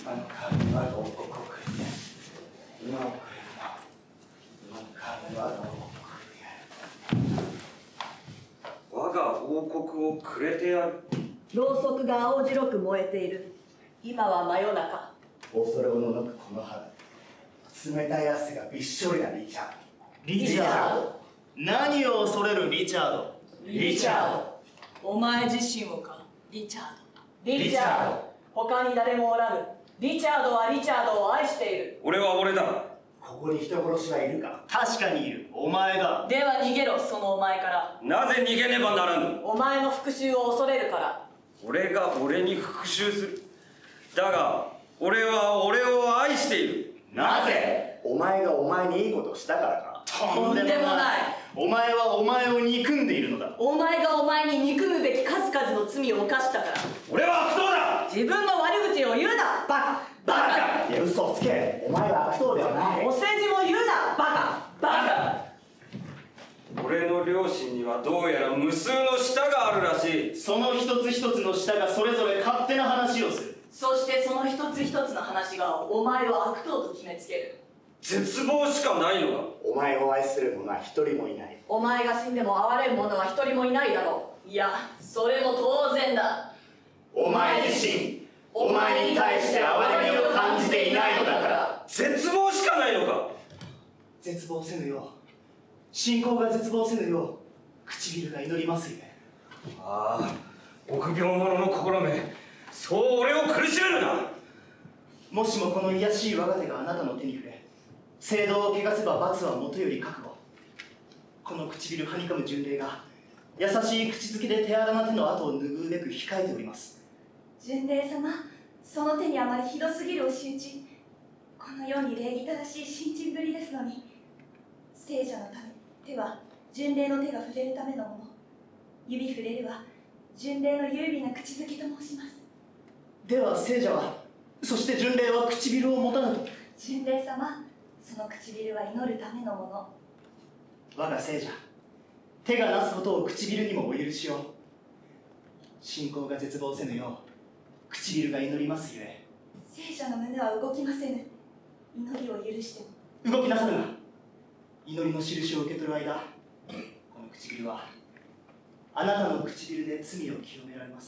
今の神は牢獄をくれて、今をくれるな。今の神は牢獄をくれて。我が王国をくれてやる。 ろうそくが青白く燃えている。今は真夜中。 恐れおののくこの春、冷たい汗がびっしょりなリチャード。 リチャード。何を恐れるリチャード。 リチャード。お前自身をか、リチャード。リチャード。他に誰もおらぬ。リチャードはリチャードを愛している。 俺は俺だ。ここに人殺しはいるか。 確かにいる。お前だ。 では逃げろ、そのお前から。 なぜ逃げねばならぬ。 お前の復讐を恐れるから。 俺が俺に復讐する。だが俺は俺を愛している。 なぜ。 お前がお前にいいことをしたからか。 とんでもない。 お前はお前を憎んでいるのだ。 お前がお前に憎むべき数々の罪を犯したから。 俺は悪党だ。 自分の悪口を言うな、バカ。バカ。 いや、嘘をつけ。お前は悪党ではない。 お世辞も言うな、バカ。バカ。 俺の両親にはどうやら無数の舌があるらしい。 その一つ一つの舌がそれぞれ勝手な話をする。 そしてその一つ一つの話がお前を悪党と決めつける。 絶望しかないのか。お前を愛する者は一人もいない。 お前が死んでも哀れむ者は一人もいないだろう。いや、それも当然だ。 お前自身、お前に対して哀れみを感じていないのだから。 絶望しかないのか。 絶望せぬよう、信仰が絶望せぬよう、唇が祈りますゆえ。 ああ、臆病者の心め、そう俺を苦しめるな。 もしもこの卑しい我が手があなたの手に触れ、聖堂を汚せば罰はもとより覚悟。この唇はにかむ巡礼が優しい口づけで手荒な手の跡を拭うべく控えております。 巡礼様、その手にあまりひどすぎるお仕打ち。このように礼儀正しい信心ぶりですのに。聖者のため、手は巡礼の手が触れるためのもの。指触れるは巡礼の優美な口づけと申します。 では聖者は、そして巡礼は唇を持たぬと。 巡礼様、その唇は祈るためのもの。 我が聖者、手がなすことを唇にもお許しを。信仰が絶望せぬよう、唇が祈りますゆえ。 聖者の胸は動きませぬ。祈りを許しても。 動きなさるな。祈りの印を受け取る間、この唇はあなたの唇で罪を清められます。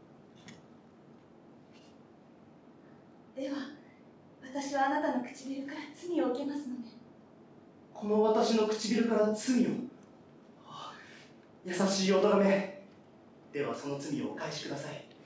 では、私はあなたの唇から罪を受けますのね。 この私の唇から罪を。優しいおとがめ。ではその罪をお返しください。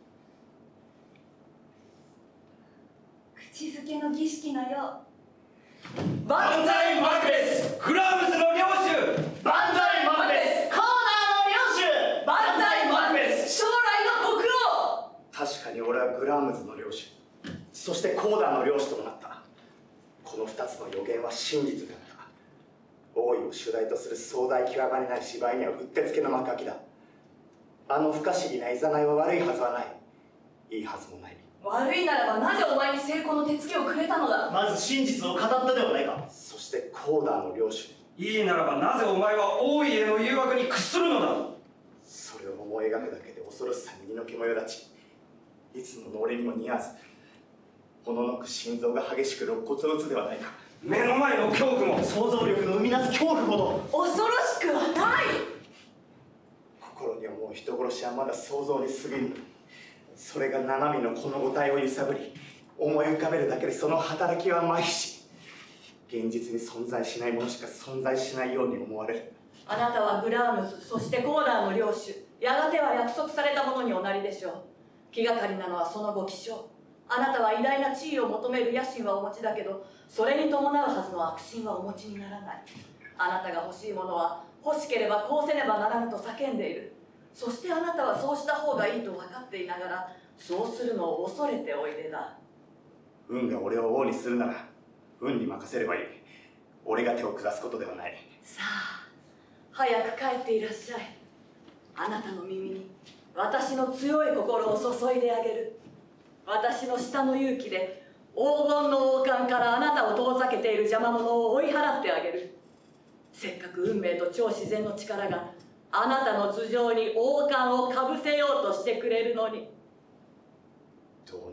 口づけの儀式のよう。 万歳マクベス、グラムズの領主。 万歳マクベス、コーナーの領主。 万歳マクベス、将来の国王。 確かに俺はグラムズの領主、そしてコーダーの領主となった。この2つの予言は真実であった。王位を主題とする壮大極まりない芝居にはうってつけの幕開きだ。あの不可思議な誘いは悪いはずはない。いいはずもない。 悪いならばなぜお前に成功の手つきをくれたのだ。 まず真実を語ったではないか。 そしてコーダーの領主、いいならばなぜお前は王位への誘惑に屈するのだ。それを思い描くだけで恐ろしさに身の毛もよだち、いつもの俺にも似合わず、おののく心臓が激しく肋骨を打つではないか。目の前の恐怖も想像力の生み出す恐怖ほど恐ろしくはない。 心に思う人殺しはまだ想像に過ぎる。それが生身のこの母体を揺さぶり、思い浮かべるだけでその働きは麻痺し、現実に存在しないものしか存在しないように思われる。 あなたはグラームズ、そしてコーダーの領主、やがては約束されたものにおなりでしょう。気がかりなのはそのご気性。あなたは偉大な地位を求める野心はお持ちだけど、それに伴うはずの悪心はお持ちにならない。あなたが欲しいものは欲しければこうせねばならぬと叫んでいる。そしてあなたはそうした方がいいと分かっていながら、そうするのを恐れておいでだ。 運が俺を王にするなら運に任せればいい。俺が手を下すことではない。 さあ、早く帰っていらっしゃい。あなたの耳に私の強い心を注いであげる。私の舌の勇気で黄金の王冠からあなたを遠ざけている邪魔者を追い払ってあげる。せっかく運命と超自然の力があなたの頭上に王冠をかぶせようとしてくれるのに。 どうなろうと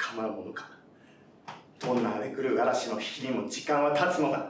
構うものか。どんな荒れ狂う嵐の引きにも時間は経つのだ。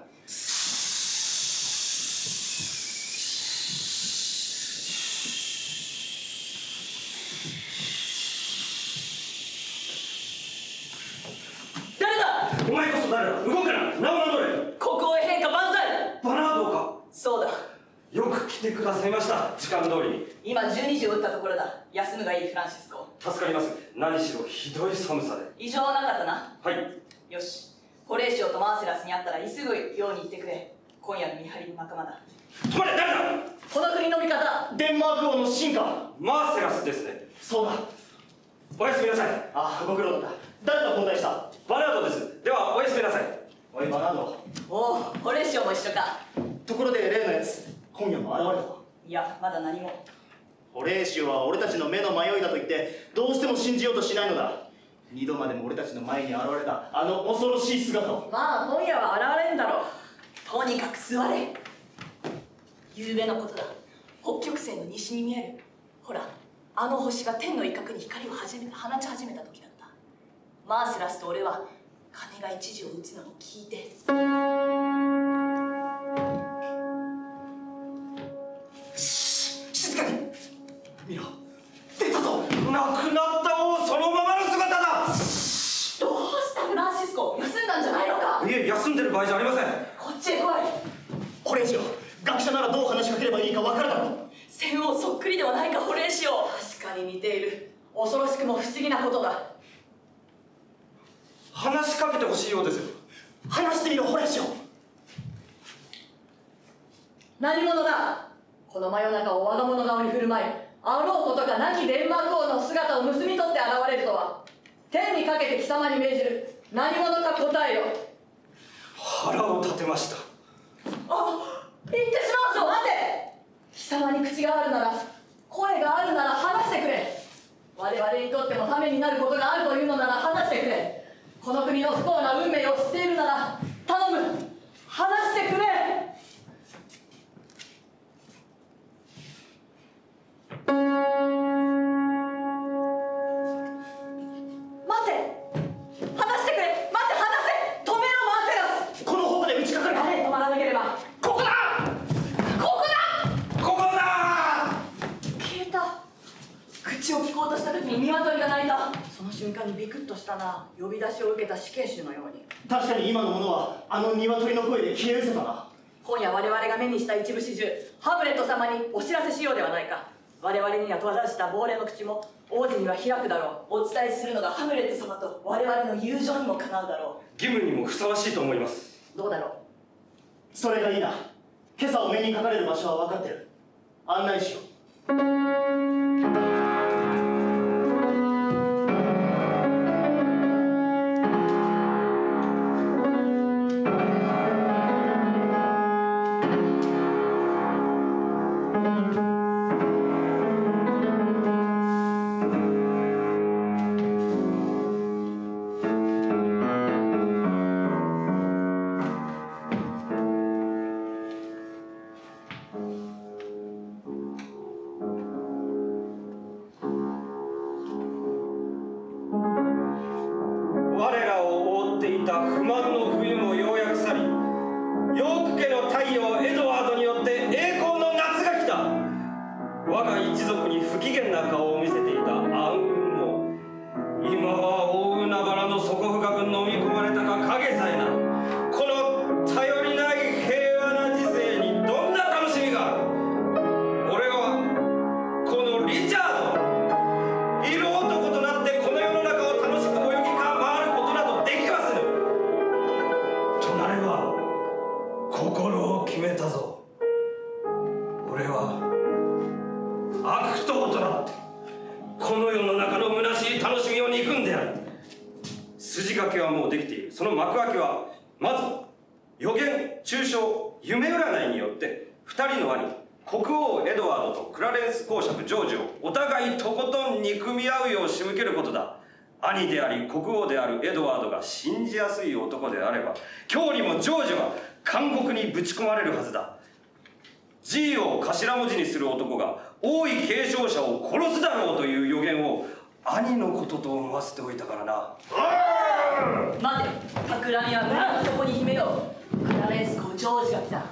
誰だ。 お前こそ誰だ。動くな。名を名乗れ。 国王陛下万歳。 バナードか。 そうだ。 よく来てくださいました。時間通りに。 今12時を打ったところだ。休むがいい、フランシスコ。 助かります。何しろひどい寒さで。 異常はなかったな。 はい。 よし、ホレーシオとマーセラスに会ったら急ぐように言ってくれ。今夜の見張りの仲間だ。 止まれ。誰だ。 この国の味方、 デンマーク王の進化。 マーセラスですね。 そうだ。 おやすみなさい。 ああ、ご苦労だった。誰が交代した？ バナードです。ではおやすみなさい。 おいバナード。 おお、ホレーシオも一緒か。 ところで例のやつ、今夜も現れたか？ いや、まだ何も。 ホレーシオは俺たちの目の迷いだと言ってどうしても信じようとしないのだ。二度までも俺たちの前に現れたあの恐ろしい姿を。 まあ、今夜は現れんだろう。とにかく座れ。夕べのことだ。北極星の西に見える。ほら、あの星が天の一角に光を放ち始めた時だった。マーセラスと俺は鐘が一時を打つのを聞いて。 静かに見ろ、出たぞ。 亡くなった王そのままの姿だ。 どうしたフランシスコ、休んだんじゃないのか。 いえ、休んでる場合じゃありません。 こっちへ来い。 ホレーシオ、学者ならどう話しかければいいか分かるだろう。 戦王そっくりではないか、ホレーシオ。確かに似ている。恐ろしくも不思議なことだ。 話しかけてほしいようですよ。 話してみろホレーシオ。 何者だ。この真夜中を我が物顔に振る舞い、あろうことか亡きデンマーク王の姿を盗み取って現れるとは。天にかけて貴様に命じる。何者か答えよ。 腹を立てました。 あ、言ってしまうぞ。待て。貴様に口があるなら、声があるなら話してくれ。我々にとってもためになることがあるというのなら話してくれ。この国の不幸な運命を知っているなら頼む、話してくれ。待て、話してくれ。待て、話せ。止めろマーセラス。 この方向で打ちかかる。 誰止まらなければ。 ここだ。 ここだ。 ここだ。 消えた。口を聞こうとした時に鶏が鳴いた。その瞬間にビクッとしたな。呼び出しを受けた死刑囚のように。 確かに今のものはあの鶏の声で消え失せたな。 今夜我々が目にした一部始終、ハムレット様にお知らせしようではないか。我々には閉ざした亡霊の口も王子には開くだろう。お伝えするのがハムレット様と我々の友情にもかなうだろ義務にもふさわしいと思います。 う。どうだろう。 それがいいな。今朝お目にかかれる場所は分かってる。案内しよう。 我らを覆っていた不満の冬もようやく去り、ヨーク家の太陽エドワードによって栄光の夏が来た。我が一族に不機嫌な顔を見せていた暗雲も、今は大海原の底深く飲み込まれたか影さえな。この頼りない平和な時世にどんな楽しみがある。俺はこのリチャード、色男となってこの世の中を楽しく泳ぎ回ることなどできはせぬ。となれば心を決めたぞ。俺は悪党となってこの世の中の虚しい楽しみを憎んでやる。筋書きはもうできている。その幕開けはまず予言、抽象、夢占いによって2人の兄国王エドワードとクラレンス公爵ジョージをお互いとことん憎み合うよう仕向けることだ。兄であり国王であるエドワードが信じやすい男であれば、今日にもジョージは監獄にぶち込まれるはずだ。G を頭文字にする男が王位継承者を殺すだろうという予言を兄のことと思わせておいたからな。おい！ 待て、企みは村の底に秘めよう。クラレンス公ジョージが来た。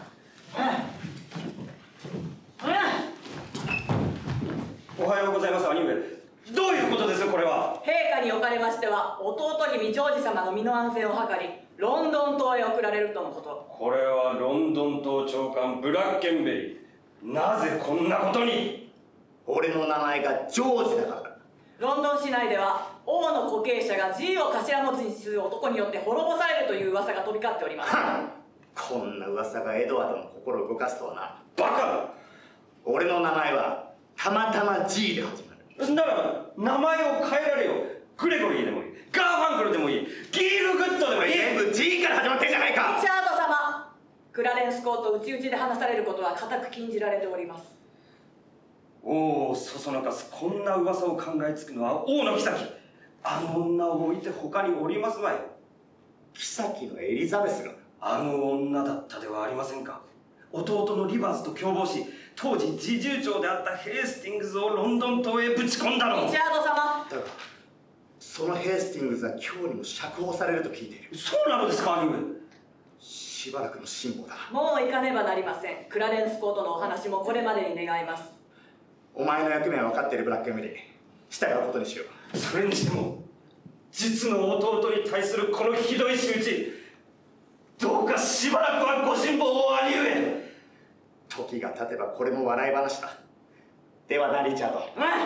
おはようございます、兄上。どういうことですこれは。 陛下におかれましては、弟君ジョージ様の身の安全を図り、ロンドン島へ送られるとのこと。 これはロンドン島長官ブラッケンベリー。なぜこんなことに。 俺の名前がジョージだからだ。 ロンドン市内では王の後継者が G を頭文字にする男によって滅ぼされるという噂が飛び交っております。 こんな噂がエドワードの心を動かすとはな。 バカ俺の名前はたまたま G で始まる。 ならば名前を変えられよ。グレゴリーでもいい、ガーファンクルでもいい、ギールグッドでもいい。 全部 G から始まってんじゃないか。 リチャード様、クラレンス公と内々で話されることは固く禁じられております。 王をそそのかすこんな噂を考えつくのは王の妃。あの女を置いて他におりますまい。 妃のエリザベスが。 あの女だったではありませんか。弟のリバースと共謀し、当時侍従長であったヘイスティングズをロンドン島へぶち込んだの。 リチャード様、 だがそのヘイスティングズは今日にも釈放されると聞いている。 そうなのですか、兄上。 しばらくの辛抱だ。 もう行かねばなりません。クラレンス公とのお話もこれまでに願います。 お前の役目は分かっているブラッケンベリー。従うことにしよう。 それにしても実の弟に対するこのひどい仕打ち、どうかしばらくはご辛抱を兄上。 時が経てばこれも笑い話だ。ではな、リチャード。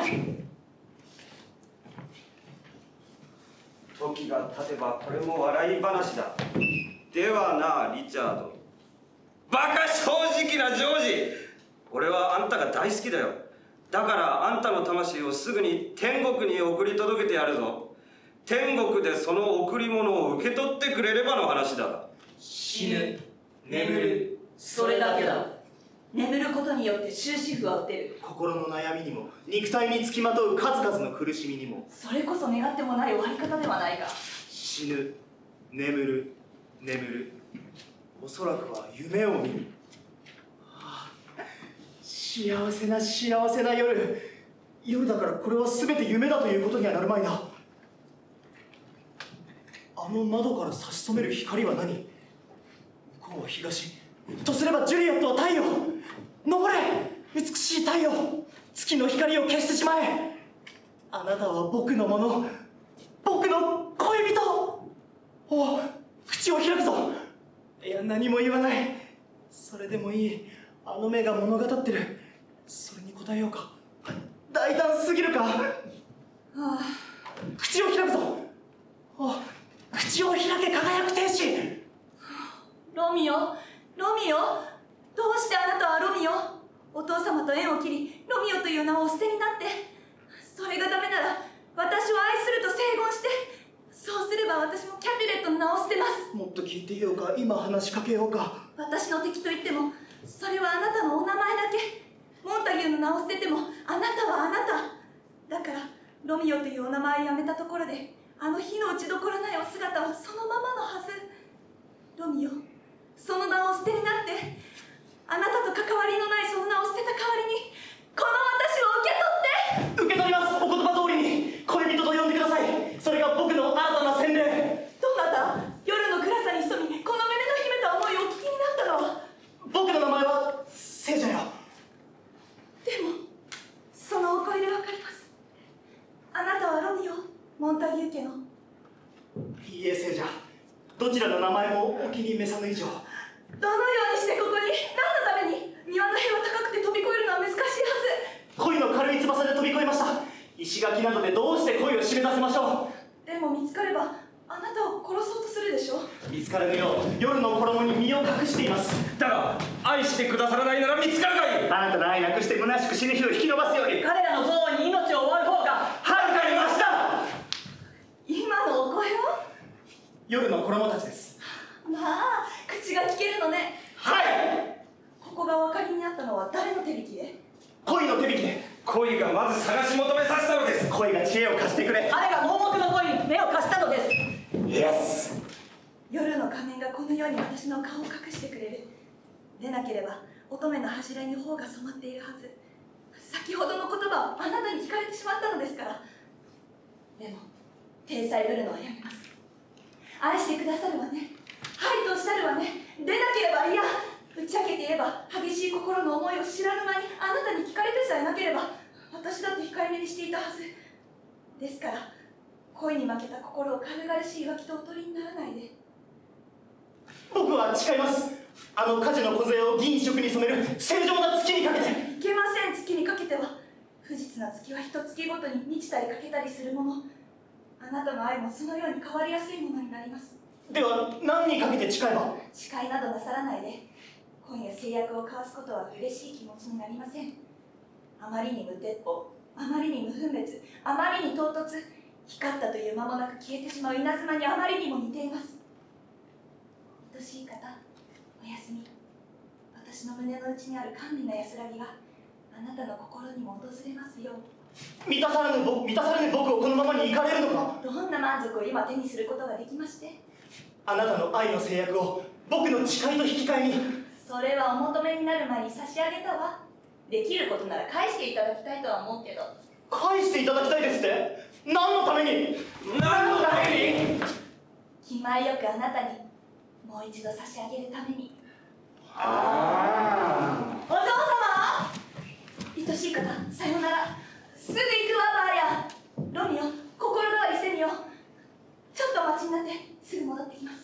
時が経てばこれも笑い話だ。ではな、リチャード。バカ正直なジョージ。俺はあんたが大好きだよ。だからあんたの魂をすぐに天国に送り届けてやるぞ。天国でその贈り物を受け取ってくれればの話だ。 死ぬ、眠る、 それだけだ。 眠ることによって終止符は打てる。 心の悩みにも肉体につきまとう数々の苦しみにも。 それこそ願ってもない終わり方ではないか。 死ぬ、眠る、眠る、おそらくは夢を見る。幸せな幸せな夜。夜だからこれは全て夢だということにはなるまいな。あの窓から差し染める光は何。向こうは東とすればジュリエットは太陽。昇れ美しい太陽、月の光を消してしまえ。あなたは僕のもの、僕の恋人。お、口を開くぞ。いや、何も言わない。それでもいい。あの目が物語ってる。それに答えようか。大胆すぎるか。口を開くぞ。口を開け輝く天使。 ロミオ、ロミオ、どうしてあなたはロミオ。お父様と縁を切り、ロミオという名をお捨てになって。それがダメなら私を愛すると誓言して、そうすれば私もキャピレットの名を捨てます。 もっと聞いていようか。今話しかけようか。 私の敵と言ってもそれはあなたのお名前だけ。モンタギューの名を捨ててもあなたはあなただから、ロミオというお名前をやめたところであの火の打ちどころないお姿はそのままのはず。ロミオ、その名を捨てになって、あなたと関わりのないその名を捨てた代わりにこの私を受け取って。 受け取ります。お言葉通りに恋人と呼んでください。それが僕の新たな洗礼。 どなた。夜の暗さに潜みこの胸の秘めた思いをお聞きになったのは。 僕の名前は聖者よ。 でもそのお声でわかります。あなたはロミオ、モンタギュー家の。 いいえ、聖者。どちらの名前もお気に召さぬ以上。 どのようにしてここに、何のために。庭の塀は高くて飛び越えるのは難しいはず。 恋の軽い翼で飛び越えました。石垣などでどうして恋を締め出せましょでも見つかればあなたを殺そうとするでしょう。 う。見つからぬよう夜の衣に身を隠しています。 だが愛してくださらないなら見つかるがいい。 あなたの愛なくして虚しく死ぬ日を引き延ばすより彼らの憎悪に命を奪う方がはるかにマシだ。 今のお声は。 夜の衣たちです。 まあ口が聞けるのね。 はい。 ここがお分かりになったのは誰の手引きで。 恋の手引きで。 恋がまず探し求めさせたのです。 恋が知恵を貸してくれ。 彼が盲目の恋に目を貸したのです。 イエス。 夜の仮面がこのように私の顔を隠してくれる。でなければ乙女の柱に頬が染まっているはず。先ほどの言葉をあなたに聞かれてしまったのですから。でも体裁ぶるのはやめます。 愛してくださるわね。はいとおっしゃるわね。でなければ、いや、打ち明けて言えば、激しい心の思いを知らぬ間にあなたに聞かれてさえなければ、私だって控えめにしていたはず。ですから、恋に負けた心を軽々しい浮気とお取りにならないで。 僕は誓います。あの火事の梢を銀一色に染める正常な月にかけて。 いけません。月にかけては不実な月は一月ごとに満ちたり欠けたりするもの。あなたの愛もそのように変わりやすいものになります。 では何にかけて誓えば？ 誓いなどなさらないで。今夜制約を交わすことは嬉しい気持ちになりません。あまりに無鉄砲、あまりに無分別、あまりに唐突、光ったという間もなく消えてしまう稲妻にあまりにも似ています。愛しい方、おやすみ。私の胸の内にある甘美な安らぎがあなたの心にも訪れますよう。 満たされぬ僕をこのままに行かれるのか？ どんな満足を今手にすることができまして。 あなたの愛の制約を僕の誓いと引き換えに。 それはお求めになる前に差し上げたわ。できることなら返していただきたいとは思うけど。 返していただきたいですって？何のために？ 何のために？ 気前よくあなたにもう一度差し上げるために。お父様、愛しい方、さようなら。すぐ行くわ、バーヤ。ロミオ、心変わりせみよ。ちょっとお待ちになって、すぐ戻ってきます。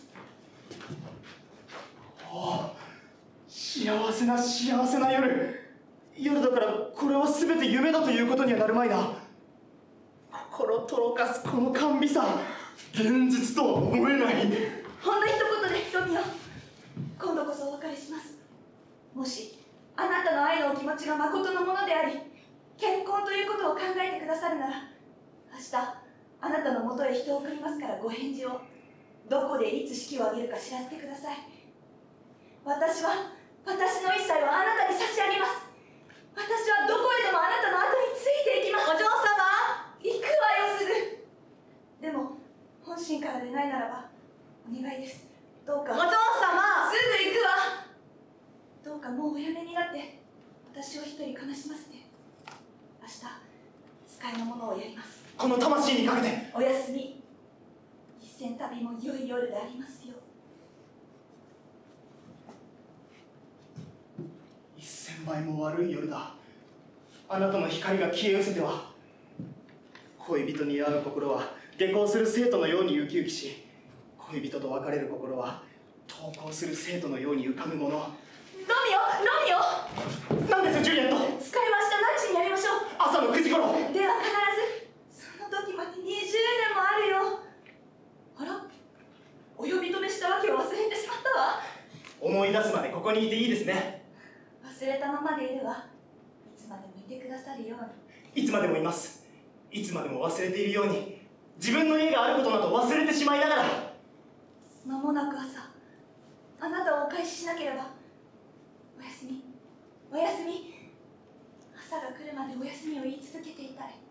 幸せな夜だから、これは全て夢だということにはなるまいな。心とろかすこの甘美さ、現実とは思えない。 ほんの一言で、ロミオ、今度こそお別れします。もしあなたの愛のお気持ちが誠のものであり、結婚ということを考えてくださるなら、明日あなたのもとへ人を送りますからご返事を。どこでいつ式を挙げるか知らせてください。私の一切をあなたに差し上げます。私はどこへでもあなたの後についていきます。 お嬢様、 行くわよ、すぐ。でも本心からでないならばお願いです。どうか。 お嬢様、 すぐ行くわ。どうかもうおやめになって私を一人悲しませて。明日使いのものをやります。 この魂にかけて。 おやすみ。一線旅も良い夜でありますよ。 1000倍も悪い夜だ。あなたの光が消え失せては、恋人に会う心は下校する生徒のようにウキウキし、恋人と別れる心は登校する生徒のように浮かぶもの。 ロミオ、 なんですジュリエット。 使いました。何時にやりましょう。 朝の9時頃。 では必ずその時まで20年もあるよ。あら、お呼び止めしたわけを忘れてしまったわ。 思い出すまでここにいていいですね。 忘れたままでいるわ。いつまでもいてくださるように。 いつまでもいます。いつまでも忘れているように、自分の家があることなど忘れてしまいながら。 間もなく朝、あなたをお返ししなければ。おやすみ、おやすみ。朝が来るまでおやすみを言い続けていたい。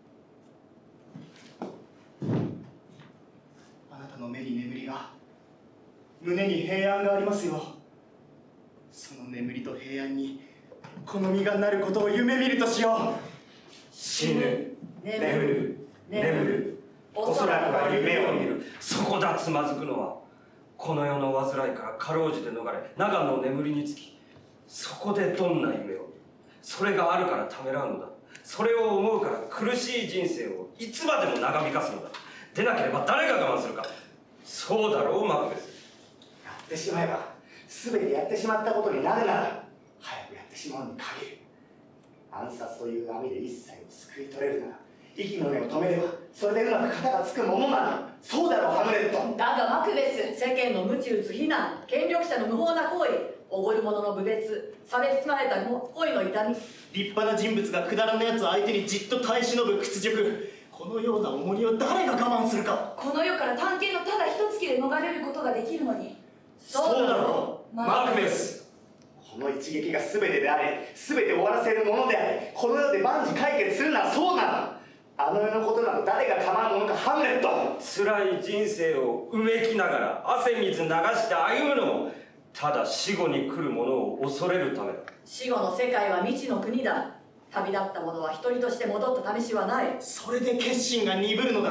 あなたの目に眠りが、胸に平安がありますよ。その眠りと平安にこの身がなることを夢見るとしよう。 死ぬ、眠る、おそらくは夢を見る。そこだ、つまずくのは。この世の煩いからかろうじて逃れ、長の眠りにつき、そこでどんな夢を見る。それがあるからためらうのだ。それを思うから苦しい人生をいつまでも長引かすのだ。でなければ誰が我慢するか。そうだろう、マクベス。 やってしまえば全てやってしまったことになるなら早くやってしまうに限る。暗殺という網で一切を救い取れるなら、息の根を止めればそれでうまく型がつくものなら。そうだろう、ハムレット。 だがマクベス、世間の無知打つ非難、権力者の無法な行為、おごる者の侮蔑、差別包まれた恋の痛み。 立派な人物がくだらぬやつ相手にじっと耐え忍ぶ屈辱。このような重荷を誰が我慢するか。 この世から探検のただ一月で逃れることができるのに。 そうだろう、 マクベス。 この一撃が全てであり、全て終わらせるものであり、この世で万事解決するならそうなら、あの世のことなど誰が構うものか、ハムレット。 辛い人生をうめきながら汗水流して歩むのも、ただ死後に来るものを恐れるためだ。 死後の世界は未知の国だ。旅立った者は一人として戻った試しはない。 それで決心が鈍るのだ。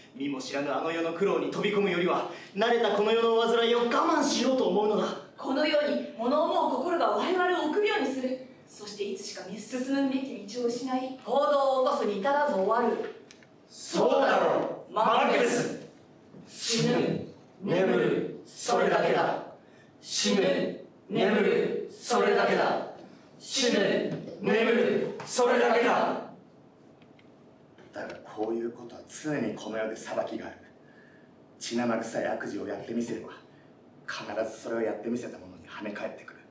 見も知らぬあの世の苦労に飛び込むよりは慣れたこの世の煩いを我慢しようと思うのだ。 この世に物思う心が我々を臆病にする。そしていつしか進むべき道を失い、 行動を起こすに至らず終わる。 そうだろう、マルケス。死ぬ、眠る、それだけだ。死ぬ、眠る、それだけだ。死ぬ、眠る、それだけだ。 だがこういうことは常にこの世で裁きがある。血生臭い悪事をやってみせれば必ずそれをやってみせた者に跳ね返ってくる。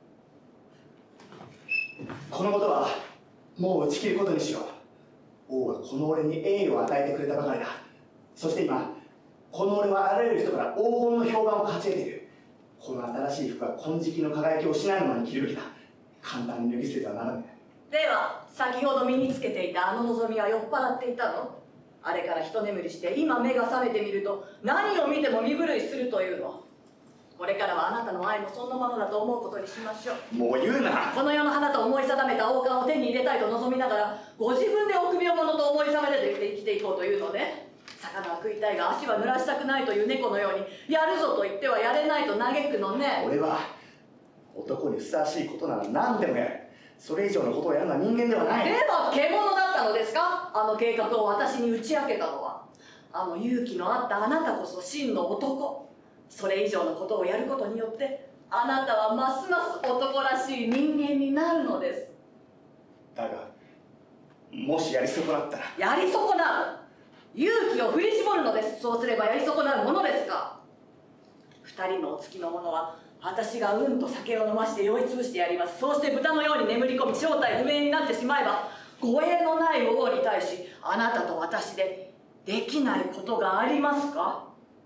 このことはもう打ち切ることにしよう。王はこの俺に栄誉を与えてくれたばかりだ。そして今この俺はあらゆる人から黄金の評判を勝ち得ている。この新しい服は金色の輝きを失うままに着るべきだ。簡単に脱ぎ捨ててはならない。 では先ほど身につけていたあの望みは酔っ払っていたの？あれから一眠りして今目が覚めてみると何を見ても身震いするというの。これからはあなたの愛もそんなものだと思うことにしましょう。 もう言うな。 この世の花と思い定めた王冠を手に入れたいと望みながらご自分で臆病者と思い定めて生きていこうというのね。魚は食いたいが足は濡らしたくないという猫のようにやるぞと言ってはやれないと嘆くのね。 俺は男にふさわしいことなら何でもやる。それ以上のことをやるのは人間ではない。 では獣だったのですか？あの計画を私に打ち明けたのは。あの勇気のあったあなたこそ真の男。それ以上のことをやることによってあなたはますます男らしい人間になるのです。 だがもしやり損なったら。 やり損なう？勇気を振り絞るのです。そうすればやり損なうものですか？二人のお付きの者は私がうんと酒を飲まして酔いつぶしてやります。そうして豚のように眠り込み正体不明になってしまえば護衛のない王に対しあなたと私でできないことがありますか？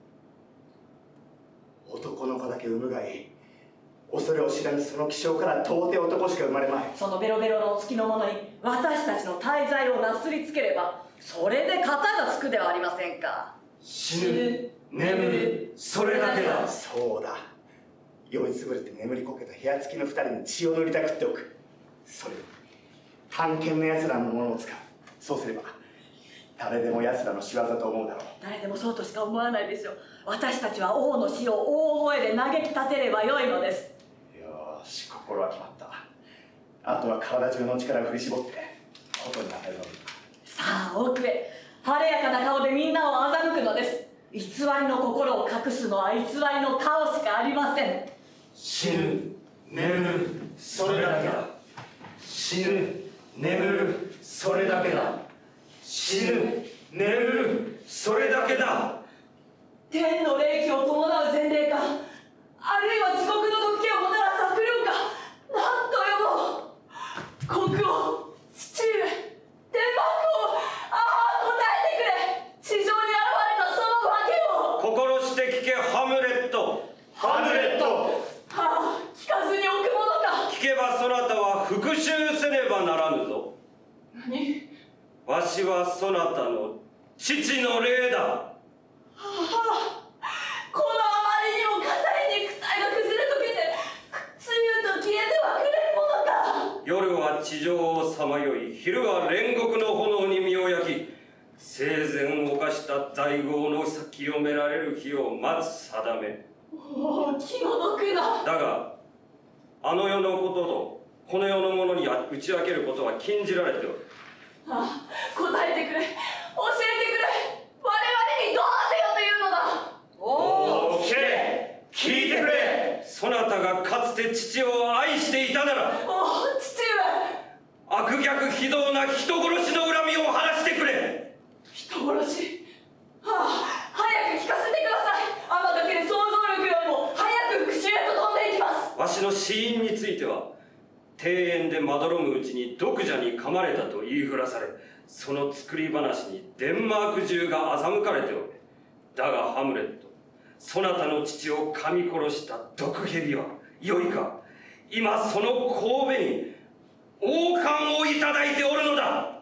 男の子だけ産むがいい。恐れを知らぬその気性から到底男しか生まれまい。 そのベロベロのお付きの者に私たちの大罪をなすりつければそれで型がつくではありませんか。 死ぬ、眠る、それだけだ。 そうだ。酔いつぶれて眠りこけた部屋付きの二人に血を塗りたくっておく。それを探検の奴らのものを使う。そうすれば誰でも奴らの仕業と思うだろう。 誰でもそうとしか思わないでしょう。私たちは王の死を大声で嘆き立てればよいのです。 よーし、心は決まった。あとは体中の力を振り絞ってことになるの。 さあ奥へ。晴れやかな顔でみんなを欺くのです。偽りの心を隠すのは偽りの顔しかありません。 死ぬ、眠る、それだけだ。死ぬ、眠る、それだけだ。死ぬ、眠る、それだけだ。 天の霊気を伴う前霊か、あるいは地獄の毒気をもたらす悪霊か、何と呼ぼう。国王、父上、天幕王、ああ答えてくれ。地上に現れたその訳を。 心して聞け、ハムレット。 ハムレット。 ああ聞かずに置くものか。 聞けばそなたは復讐せねばならぬぞ。 何？ わしはそなたの父の霊だ。 このあまりにも硬い肉体が崩れ溶けてつゆと消えてはくれんものか。 夜は地上をさまよい、昼は煉獄の炎に身を焼き、生前犯した罪業の清められる日を待つ定め。 おお気の毒な。 だがあの世のこととこの世のものに打ち明けることは禁じられておる。 ああ答えてくれ、教えてくれ。我々にどうせよというのだ。 おお、聞け、聞いてくれ。そなたがかつて父を愛していたなら、 おお父上。 悪逆非道な人殺しの恨みを晴らしてくれ。 人殺し。ああ早く聞かせてください。天だけで想像力よりも早く復讐へと飛んでいきます。 わしの死因については庭園でまどろむうちに毒蛇に噛まれたと言いふらされ、その作り話にデンマーク中が欺かれておる。だがハムレット、そなたの父を噛み殺した毒蛇はよいか、今その神戸に王冠をいただいておるのだ。 やは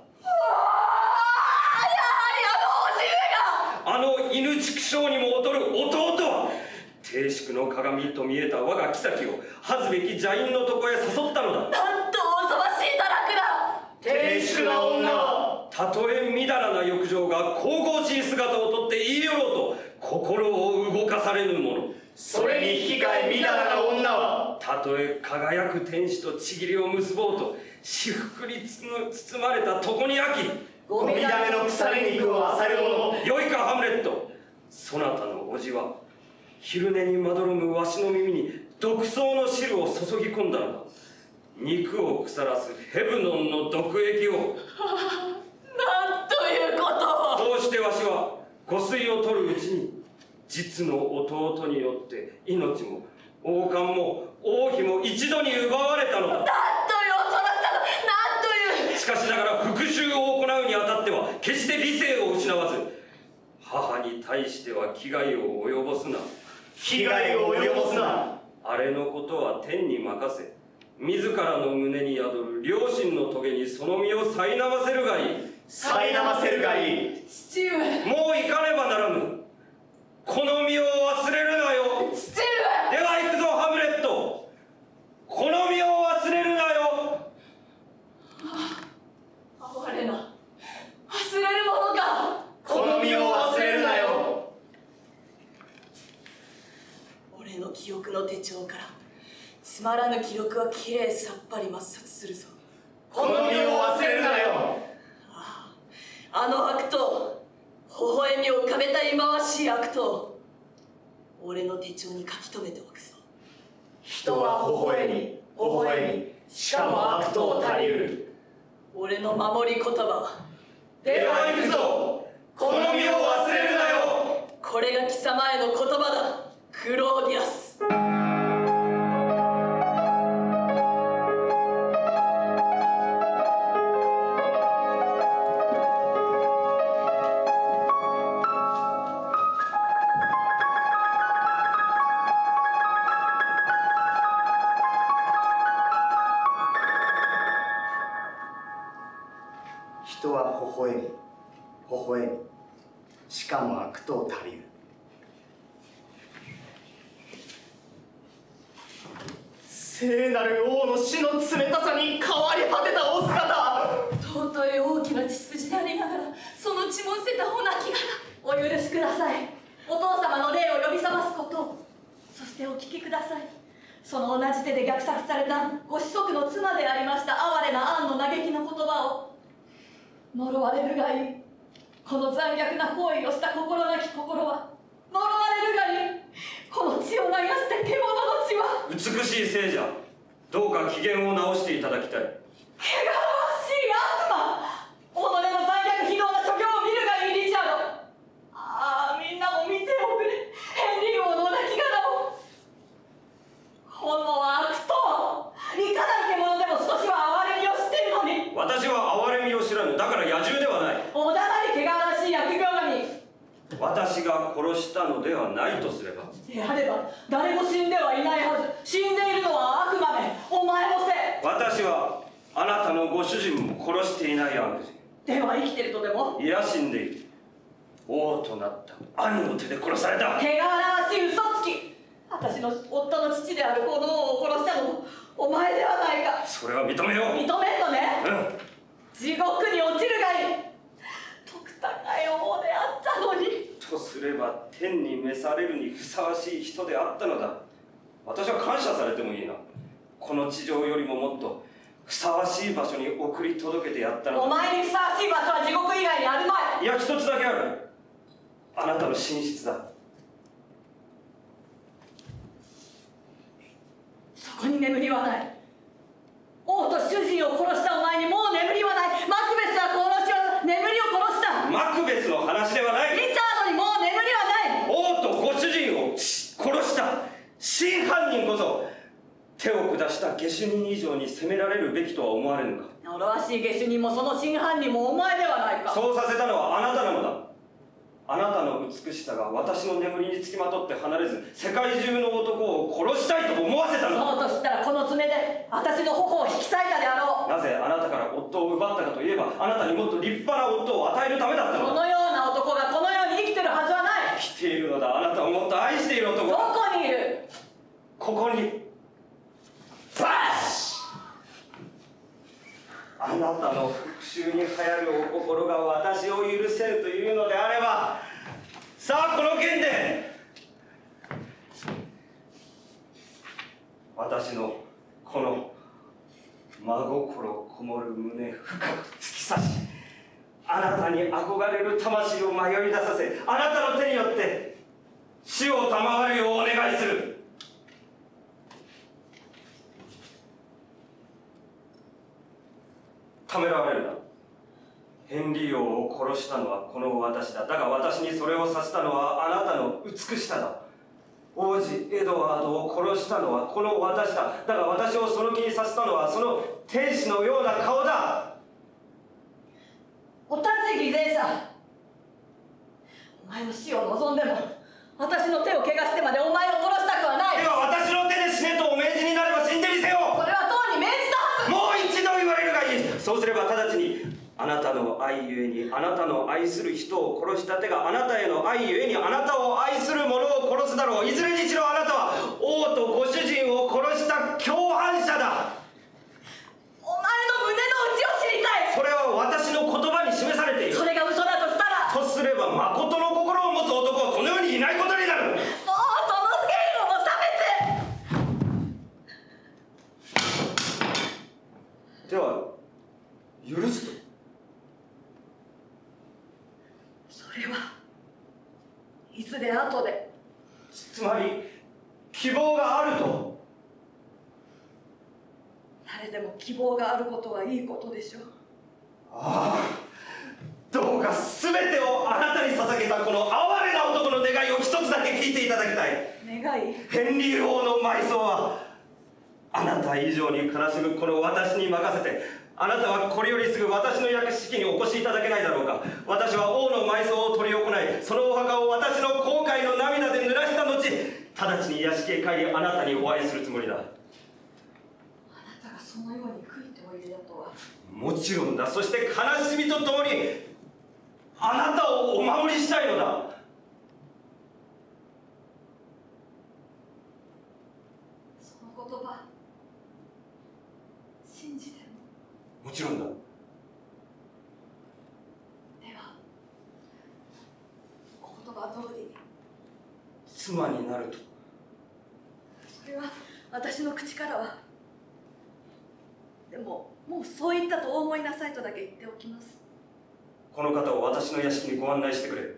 りあの叔父上が。 あの犬畜生にも劣る弟は定宿の鏡と見えた我が妃を恥ずべき邪因のとこへ誘ったのだ。 なんとおぞましい堕落だ。 低粛な女。 たとえみだらな欲情が神々しい姿をとって言い寄ろうと心を動かされぬもの。 それに引き換えみだらな女はたとえ輝く天使とちぎりを結ぼうと至福に包まれた床に飽き、 ゴミだめの腐れ肉を漁る者。 よいかハムレット、そなたの叔父は昼寝にまどろむわしの耳に毒草の汁を注ぎ込んだのだ。肉を腐らすヘブノンの毒液を。 なんということを。 そうしてわしは湖水を取るうちに実の弟によって命も王冠も王妃も一度に奪われたのだ。 なんという恐ろしさだ。なんという。 しかしながら復讐を行うにあたっては決して理性を失わず、母に対しては危害を及ぼすな。 危害を及ぼすな。 あれのことは天に任せ、自らの胸に宿る良心の棘にその身を苛ませるがいい。 苛ませるがいい。 父上。 もう行かねばならぬ。この身を忘れるなよ。 父上。 では行くぞハムレット、この身を忘れるなよ。 哀れな、忘れるものか。 この身を忘れるなよ。 俺の記憶の手帳からつまらぬ記録はきれいさっぱり抹殺するぞ。 この身を忘れるなよ。 あの悪党、微笑みを浮かべた忌まわしい悪党、俺の手帳に書き留めておくぞ。 人は微笑み、微笑み、しかも悪党たりうる。 俺の守り言葉。 では行くぞ。この身を忘れるなよ。 これが貴様への言葉だ、クローディアス。 人は微笑み、微笑み、しかも悪党たりうる。聖なる王の死の冷たさに変わり果てたお姿。 尊い大きな血筋でありながら、その血も捨てたお亡きがら。お許しください。お父様の霊を呼び覚ますことを。そしてお聞きください。その同じ手で虐殺されたご子息の妻でありました哀れなアンの嘆きの言葉を。呪われるがいい。この残虐な行為をした心なき心は呪われるがいい。この血を流して獣の血は。 美しい聖者、どうか機嫌を直していただきたい。 汚らわしい悪魔。己の残虐非道な所業を見るがいい、リチャード。ああ、みんなも見ておくれ、ヘンリー王の亡骸を。この悪党、いかなる獣でも少しは哀れみをしているのに。 私は哀れみを知らぬ。だから野獣ではない。 お黙り、汚らしい疫病神。 私が殺したのではないとすれば。 であれば誰も死んではいないはず。死んでいるのは悪魔め、お前のせい。 私はあなたのご主人も殺していないアンクでは生きてるとでも。 ジ。いや、死んでいる。王となった兄の手で殺された。 汚らわしい嘘つき。私の夫の父であるこの王を殺したのもお前ではないか。 それは認めよう。 認めんのね。 うん。 地獄に落ちるがいい。徳高い王であったのに。 とすれば天に召されるにふさわしい人であったのだ。私は感謝されてもいいな。この地上よりももっとふさわしい場所に送り届けてやったのだ。 お前にふさわしい場所は地獄以外にあるまい。 いや、一つだけある。あなたの寝室だ。 そこに眠りはない。王と主人を殺したお前にもう眠りはない。マクベスは眠りを殺した。 マクベスの話ではない。 リチャードにもう眠りはない。 王とご主人を殺した真犯人こそ手を下した下手人以上に責められるべきとは思われぬか。 呪わしい下手人もその真犯人もお前ではないか。 そうさせたのはあなたなのだ。あなたの美しさが私の眠りにつきまとって離れず、世界中の男を殺したいと思わせたのだ。 そうとしたらこの爪で私の頬を引き裂いたであろう。 なぜあなたから夫を奪ったかといえば、あなたにもっと立派な夫を与えるためだったのだ。 このような男がこの世に生きてるはずはない。 生きているのだ。あなたをもっと愛している男どが。 こにいる。 ここに。バッシュ。 あなたの復讐に流行るお心が私を許せるというのであれば、さあこの件で私のこの真心こもる胸深く突き刺し、あなたに憧れる魂を迷い出させ、あなたの手によって死を賜るようお願いする。ためらわれるな。ヘンリー王を殺したのはこの私だ。だが私にそれをさせたのはあなたの美しさだ。王子エドワードを殺したのはこの私だ。だが私をその気にさせたのはその天使のような顔だ。 お立ち偽善者、お前の死を望んでも私の手を怪我してまでお前を殺したくはない。 では私の手で死ねとお命じになれば死んでみせよう。 それは党に命じたはず。 もう一度言われるがいい。そうすれば直ちにあなたの愛ゆえにあなたの愛する人を殺した手があなたへの愛ゆえにあなたを愛する者を殺すだろう。いずれにしろあなたは王とご主人を殺した共犯者だ。 お前の胸の内を知りたい。 それは私の言葉に示されている。 それが嘘だとしたら、 とすれば誠の心を持つ男はこの世にいないことになる。 もうそのゲームも冷めて。 では許すと。 それはいずれ後で。 つまり希望があると。 誰でも希望があることはいいことでしょう。 ああ、どうか全てをあなたに捧げたこの哀れな男の願いを一つだけ聞いていただきたい。 願い。 ヘンリー王の埋葬はあなた以上に悲しむこの私に任せて、あなたはこれよりすぐ私の焼く式にお越しいただけないだろうか。私は王の埋葬を執り行い、そのお墓を私の後悔の涙で濡らした後、直ちに屋敷へ帰りあなたにお会いするつもりだ。 あなたがそのように悔いておいでだとは。 もちろんだ。そして悲しみとともにあなたをお守りしたいのだ。 その言葉信じてるの？ もちろんだ。 ではお言葉通りに。 妻になると。 それは私の口からは。でももうそう言ったとお思いなさいとだけ言っておきます。 この方を私の屋敷にご案内してくれ。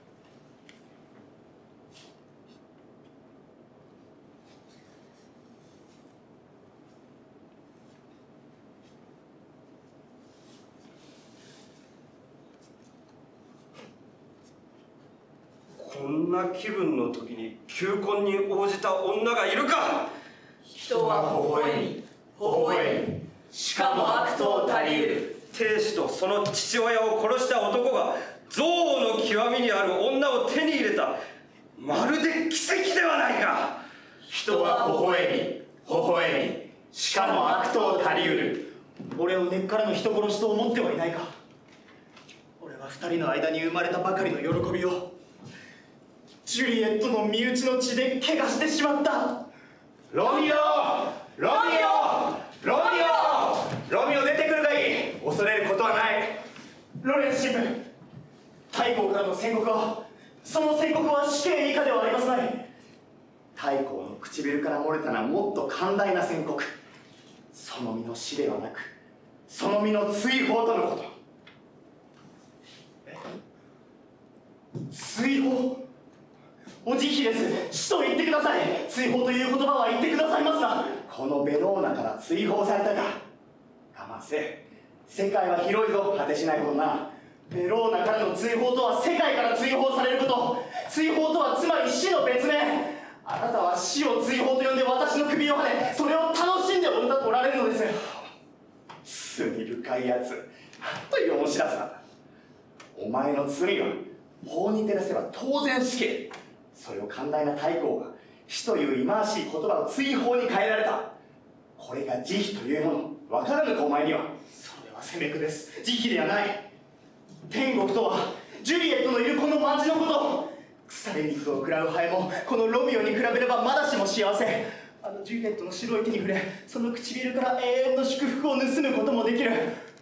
こんな気分の時に求婚に応じた女がいるか。 人は微笑み、微笑み、しかも悪党たりうる。 亭主とその父親を殺した男が憎悪の極みにある女を手に入れた。まるで奇跡ではないか。 人は微笑み、微笑み、しかも悪党たりうる。 俺を根っからの人殺しと思ってはいないか。俺は二人の間に生まれたばかりの喜びをジュリエットの身内の血で怪我してしまった。 ロミオ、ロミオ、ロミオ、ロミオ出てくるがいい。恐れることはない。 ロレンス神父、太后からの宣告は、その宣告は死刑以下ではありますまい。 太后の唇から漏れたのはもっと寛大な宣告。その身の死ではなく、その身の追放とのこと。 追放？お慈悲です。死と言ってください。追放という言葉は言ってくださいますが。 このベローナから追放されたか。我慢せ。世界は広いぞ、果てしないほどな。 ベローナからの追放とは世界から追放されること。追放とはつまり死の別名。あなたは死を追放と呼んで私の首をはね、それを楽しんでおられるのです。 罪深いやつ。なんという面白さだ。お前の罪は法に照らせば当然死刑。それを寛大な太后が死という忌まわしい言葉を追放に変えられた。これが慈悲というもの、わからぬかお前には。 それは責め苦です。慈悲ではない。天国とはジュリエットのいるこの町のこと。腐れ肉を食らうハエもこのロミオに比べればまだしも幸せ。あのジュリエットの白い手に触れ、その唇から永遠の祝福を盗むこともできる。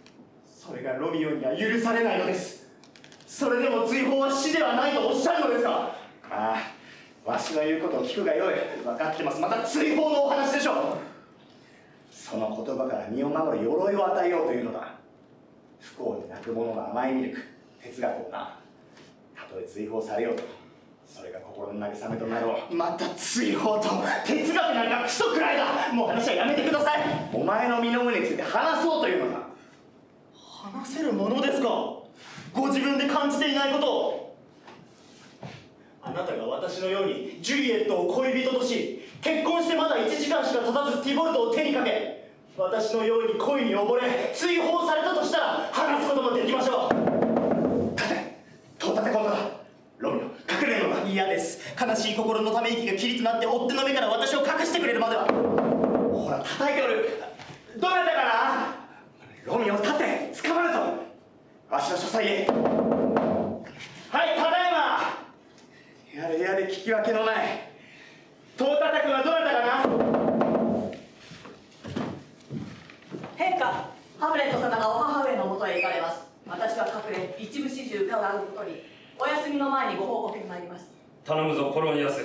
それがロミオには許されないのです。それでも追放は死ではないとおっしゃるのですか。 ああ、わしの言うことを聞くがよい。分かってます。また追放のお話でしょう。その言葉から身を守る鎧を与えようというのだ。不幸に泣く者が甘いミルク、哲学をな。たとえ追放されようと、それが心の慰めとなろう。 また追放と哲学なんかクソくらいだ。もう話はやめてください。 お前の身の上について話そうというのだ。 話せるものですか。ご自分で感じていないことを。あなたが私のようにジュリエットを恋人とし、結婚してまだ1時間しか経たずティボルトを手にかけ、私のように恋に溺れ追放されたとしたら話すこともできましょう。 立て、戸立て今度だ。ロミオ、隠れるのだ。 嫌です。悲しい心のため息が霧となって追っ手の目から私を隠してくれるまでは。 ほら、叩いておる。どなたかな。ロミオ、立て、捕まるぞ。わしの書斎へ。はい、ただいま。やれやれ、聞き分けのない。戸を叩くのはどなたかな。 陛下、ハムレット様がお母上のもとへ行かれます。私は隠れ、一部始終伺うことに、お休みの前にご報告に参ります。 頼むぞ、ポロニアス。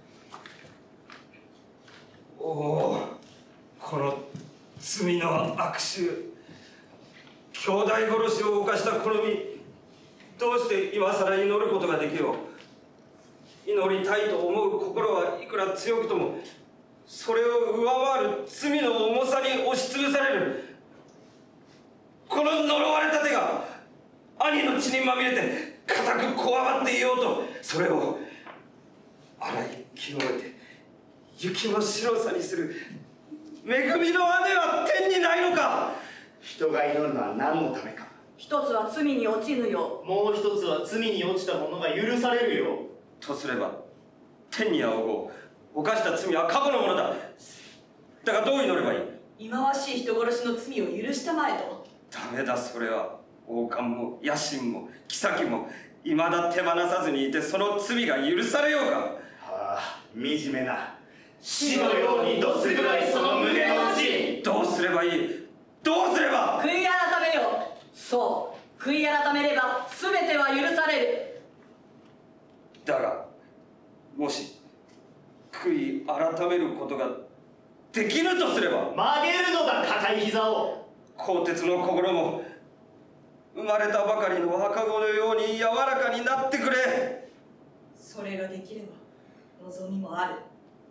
おお、この罪の悪臭。兄弟殺しを犯したこの身、どうして今さら祈ることができよう。祈りたいと思う心はいくら強くとも、それを上回る罪の重さに押しつぶされる。この呪われた手が兄の血にまみれて固くこわばっていようと、それを洗い清めて雪の白さにする恵みの雨は天にないのか。 人が祈るのは何のためか。 一つは罪に落ちぬよもう一つは罪に落ちた者が許されるよう。 とすれば天に仰ごう。犯した罪は過去のものだ。だがどう祈ればいい。 う。忌まわしい人殺しの罪を許したまえと。 ダメだ、それは。王冠も野心も妃も未だ手放さずにいて、その罪が許されようか。 はあ、惨めな。死のようにどす黒いその胸の内。 どうすればいい。どうすれば。 悔い改めよ。そう、悔い改めれば全ては許される。 だがもし悔い改めることができるとすれば。 曲げるのだ、固い膝を。 鋼鉄の心も生まれたばかりの赤子のように柔らかになってくれ。 それができれば望みもある。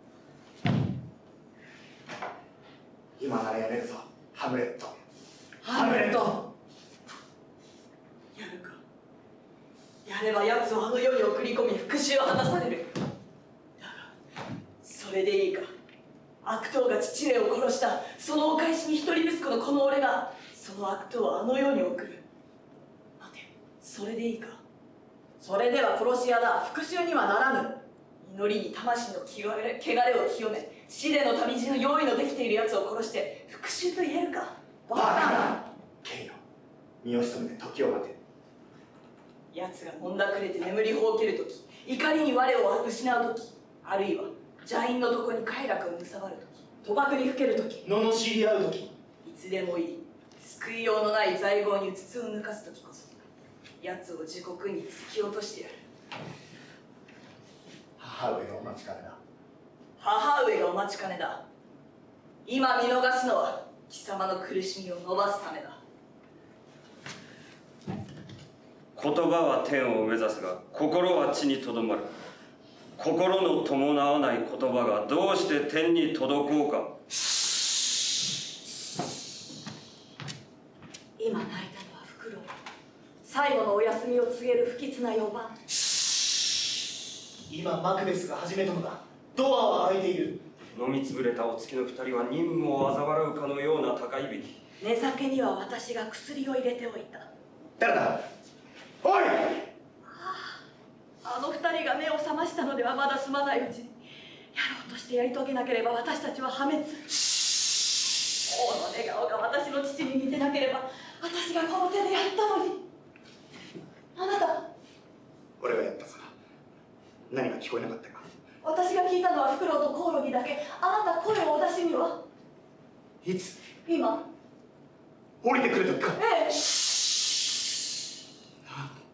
今ならやれるぞ、ハムレット。 ハムレット。やるか。やれば奴をあの世に送り込み復讐を果たされる。だがそれでいいか。悪党が父上を殺した、そのお返しに一人息子のこの俺がその悪党をあの世に送る。待て、それでいいか。それでは殺し屋だ。復讐にはならぬ。祈りに魂の汚れを清め、死での旅路の用意のできている奴を殺して復讐と言えるか。 バカな。ケイよ、身を潜めて時を待て。 奴が飲んだくれて眠りほうけるとき、怒りに我を失うとき、あるいは邪因の床に快楽を貪るとき、賭博にふけるとき、 罵り合う時、 いつでもいい。救いようのない財宝に筒を抜かすときこそ、奴を地獄に突き落としてやる。 母上がお待ちかねだ。 母上がお待ちかねだ。今見逃すのは貴様の苦しみを伸ばすためだ。 言葉は天を目指すが心は地にとどまる。心の伴わない言葉がどうして天に届こうか。 今泣いたのはフクロウ。最後のお休みを告げる不吉な4番。 今マクベスが始めたのだ。ドアは開いている。 飲みつぶれたお月の二人は任務を嘲笑うかのような高いびき。 寝酒には私が薬を入れておいた。 誰だ。おい。 あの二人が目を覚ましたのではまだ済まないうちに、やろうとしてやり遂げなければ私たちは破滅。王の寝顔が私の父に似てなければ私がこの手でやったのに。あなた。 俺がやったさ。何が聞こえなかったか。 私が聞いたのはフクロウとコオロギだけ。あなた声をお出しには。 いつ。 今。 降りてくるときか。 ええ。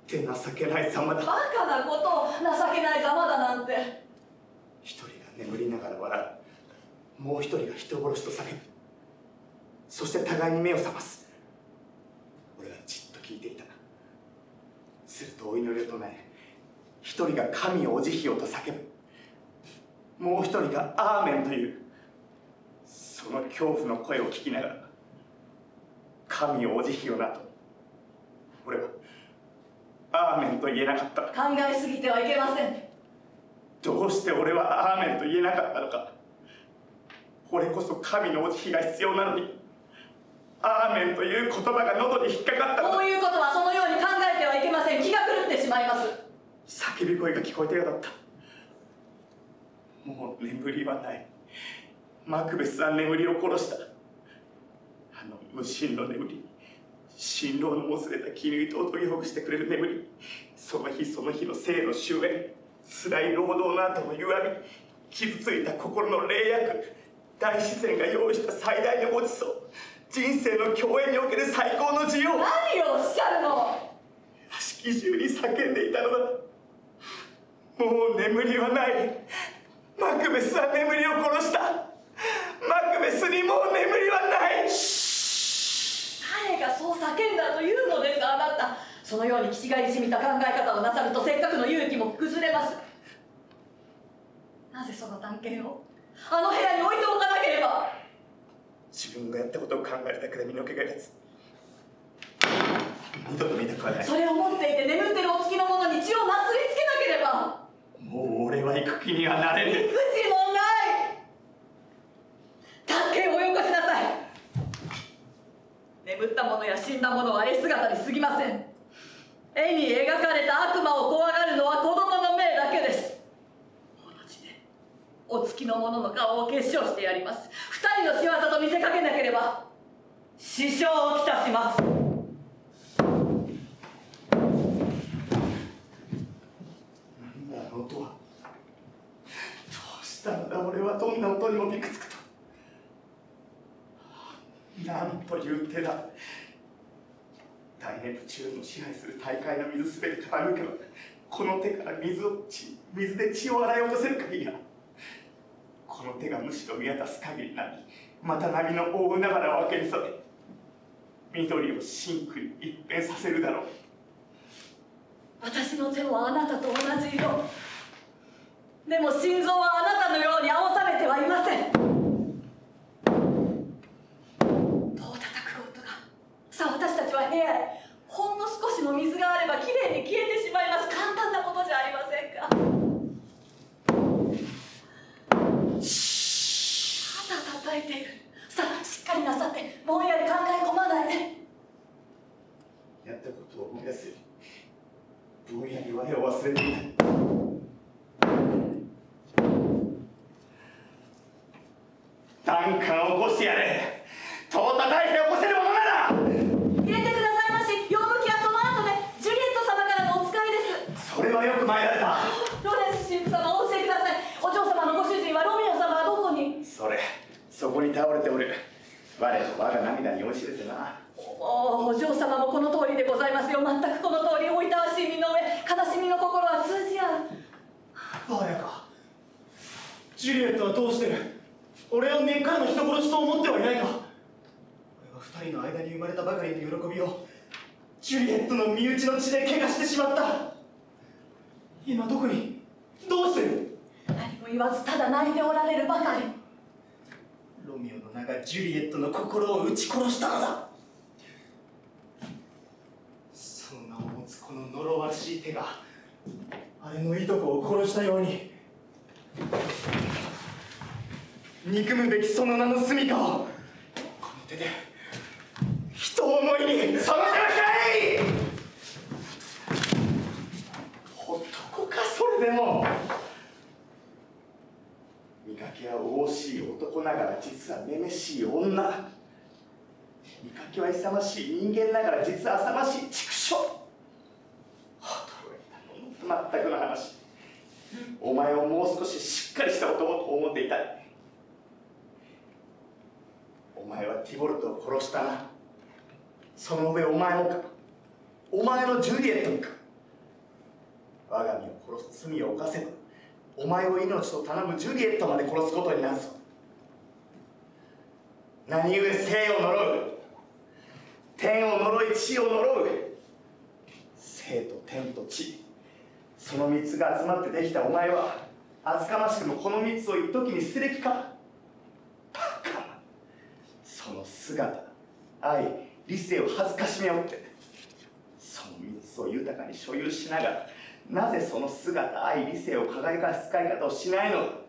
て情けないざまだ。 バカなことを情けないざまだなんて。 一人が眠りながら笑う、もう一人が人殺しと叫ぶ、そして互いに目を覚ます。俺はじっと聞いていた。するとお祈りを唱え、一人が神をお慈悲をと叫ぶ、もう一人がアーメンという、その恐怖の声を聞きながら、神をお慈悲をなと俺はアーメンと言えなかった。 考えすぎてはいけません。 どうして俺はアーメンと言えなかったのか。俺こそ神のお慈悲が必要なのに、アーメンという言葉が喉に引っかかったのだ。 こういうことはそのように考えてはいけません。気が狂ってしまいます。 叫び声が聞こえたようだった。もう眠りはない。マクベスは眠りを殺した。あの無心の眠り、辛労のもつれた絹糸を研ぎほぐしてくれる眠り、その日その日の生の終焉、辛い労働の後の弱み、傷ついた心の霊薬、大自然が用意した最大のごちそう、人生の共演における最高の自由を何をおっしゃるの。 屋敷中に叫んでいたのだ。もう眠りはない。マクベスは眠りを殺した。マクベスにもう眠りはない。 誰がそう叫んだというのですか、あなた。そのように気違いじみた考え方をなさると、せっかくの勇気も崩れます。なぜその探検をあの部屋に置いておかなければ。 自分がやったことを考えるだけで身の毛が立つ。二度と見たくはない。 それを持っていて眠ってるお付きの者に血をなすりつけなければ。 もう俺は行く気にはなれぬ。 口もない。探検をよこしなさい。眠った者や死んだ者は絵姿に過ぎません。絵に描かれた悪魔を怖がるのは子供の目だけです。この地でお付きの者の顔を結晶してやります。二人の仕業と見せかけなければ支障をきたします。 何だあの音は。どうしたんだ俺は。どんな音にもびくつくと。なんという手だ。大ネプチューンの支配する大海の水すべて傾けば、この手から水で血を洗い落とせる限りが、この手がむしろ見渡す限りなり、また波の大海原を分けにそれ、緑を真紅に一変させるだろう。 私の手もあなたと同じ色。でも心臓はあなたのように青ざめてはいません。戸を叩く音が。さあ私たちは部屋へ。ほんの少しの水があればきれいに消えてしまいます。簡単なことじゃありませんか。まだ叩いている。さあしっかりなさって、ぼんやり考え込まないで。 やったことを思い出せ。ぼんやり我を忘れていない。ダンカンを起こしてやれ。戸を叩いて起こせるものなら入れてくださいまし。用向きはその後でジュリエット様からのお使いです。 それはよく参られた。 ロレンス神父様、お教えください。お嬢様のご主人はロミオ様はどこに。 そこに倒れておる。我が涙に酔いしれてな。 お嬢様もこの通りでございますよ。全くこの通り。おいたわしい身の上、悲しみの心は通じ合う。 バーヤか。ジュリエットはどうしてる。俺を根っからの人殺しと思ってはいないか。俺は二人の間に生まれたばかりの喜びをジュリエットの身内の血で怪我してしまった。今どこに、どうしてる。 何も言わずただ泣いておられるばかり。 ロミオの名がジュリエットの心を撃ち殺したのだ。その名を持つこの呪わしい手があれのいとこを殺したように、憎むべきその名の住みかをこの手で人を思いに。その手はかい。 男かそれでも。見かけは惜しい男ながら実はめめしい女。見かけは勇ましい人間ながら実は浅ましい畜生。驚いた。全くの話。お前をもう少ししっかりした男と思っていたい。お前はティボルトを殺したな。その上お前もか。お前のジュリエットにか。 我が身を殺す罪を犯せば、お前を命と頼むジュリエットまで殺すことになるぞ。何故生を呪う、天を呪い地を呪う。生と天と地、その3つが集まってできたお前は、厚かましくもこの3つを一時に捨てる気か。バカな。その姿、愛、理性を恥ずかしめおって、その3つを豊かに所有しながら、なぜその姿、愛、理性を輝かす使い方をしないのだ。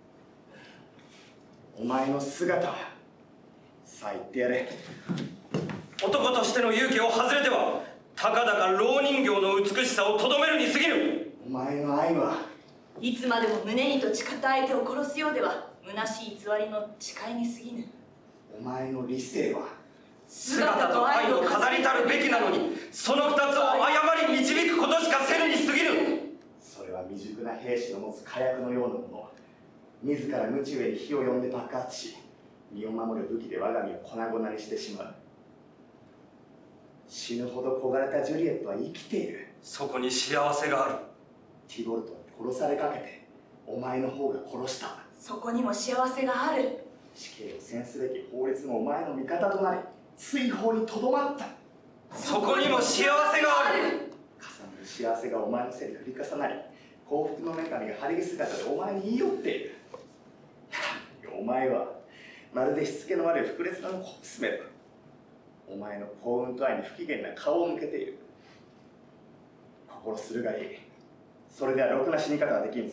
お前の姿は、さあ言ってやれ。 男としての勇気を外れては、たかだか蝋人形の美しさをとどめるに過ぎぬ。 お前の愛はいつまでも胸にと誓った相手を殺すようでは虚しい偽りの誓いに過ぎぬ。 お前の理性は姿と愛を飾りたるべきなのに、その2つを誤り導くことしかせぬに過ぎぬ。 それは未熟な兵士の持つ火薬のようなもの。自ら無知上に火を呼んで爆発し、身を守る武器で我が身を粉々にしてしまう。死ぬほど焦がれたジュリエットは生きている。 そこに幸せがある。 ティボルトは殺されかけて、お前の方が殺した。 そこにも幸せがある。 死刑を宣すべき法律もお前の味方となり、追放にとどまった。 そこにも幸せがある。 重なる幸せがお前のせいで振り重なり、幸福の女神が晴れ着姿でお前に言い寄っている。お前はまるでしつけの悪い膨れ面の小娘だ。お前の幸運と愛に不機嫌な顔を向けている。心するがいい。それではろくな死に方はできんぞ。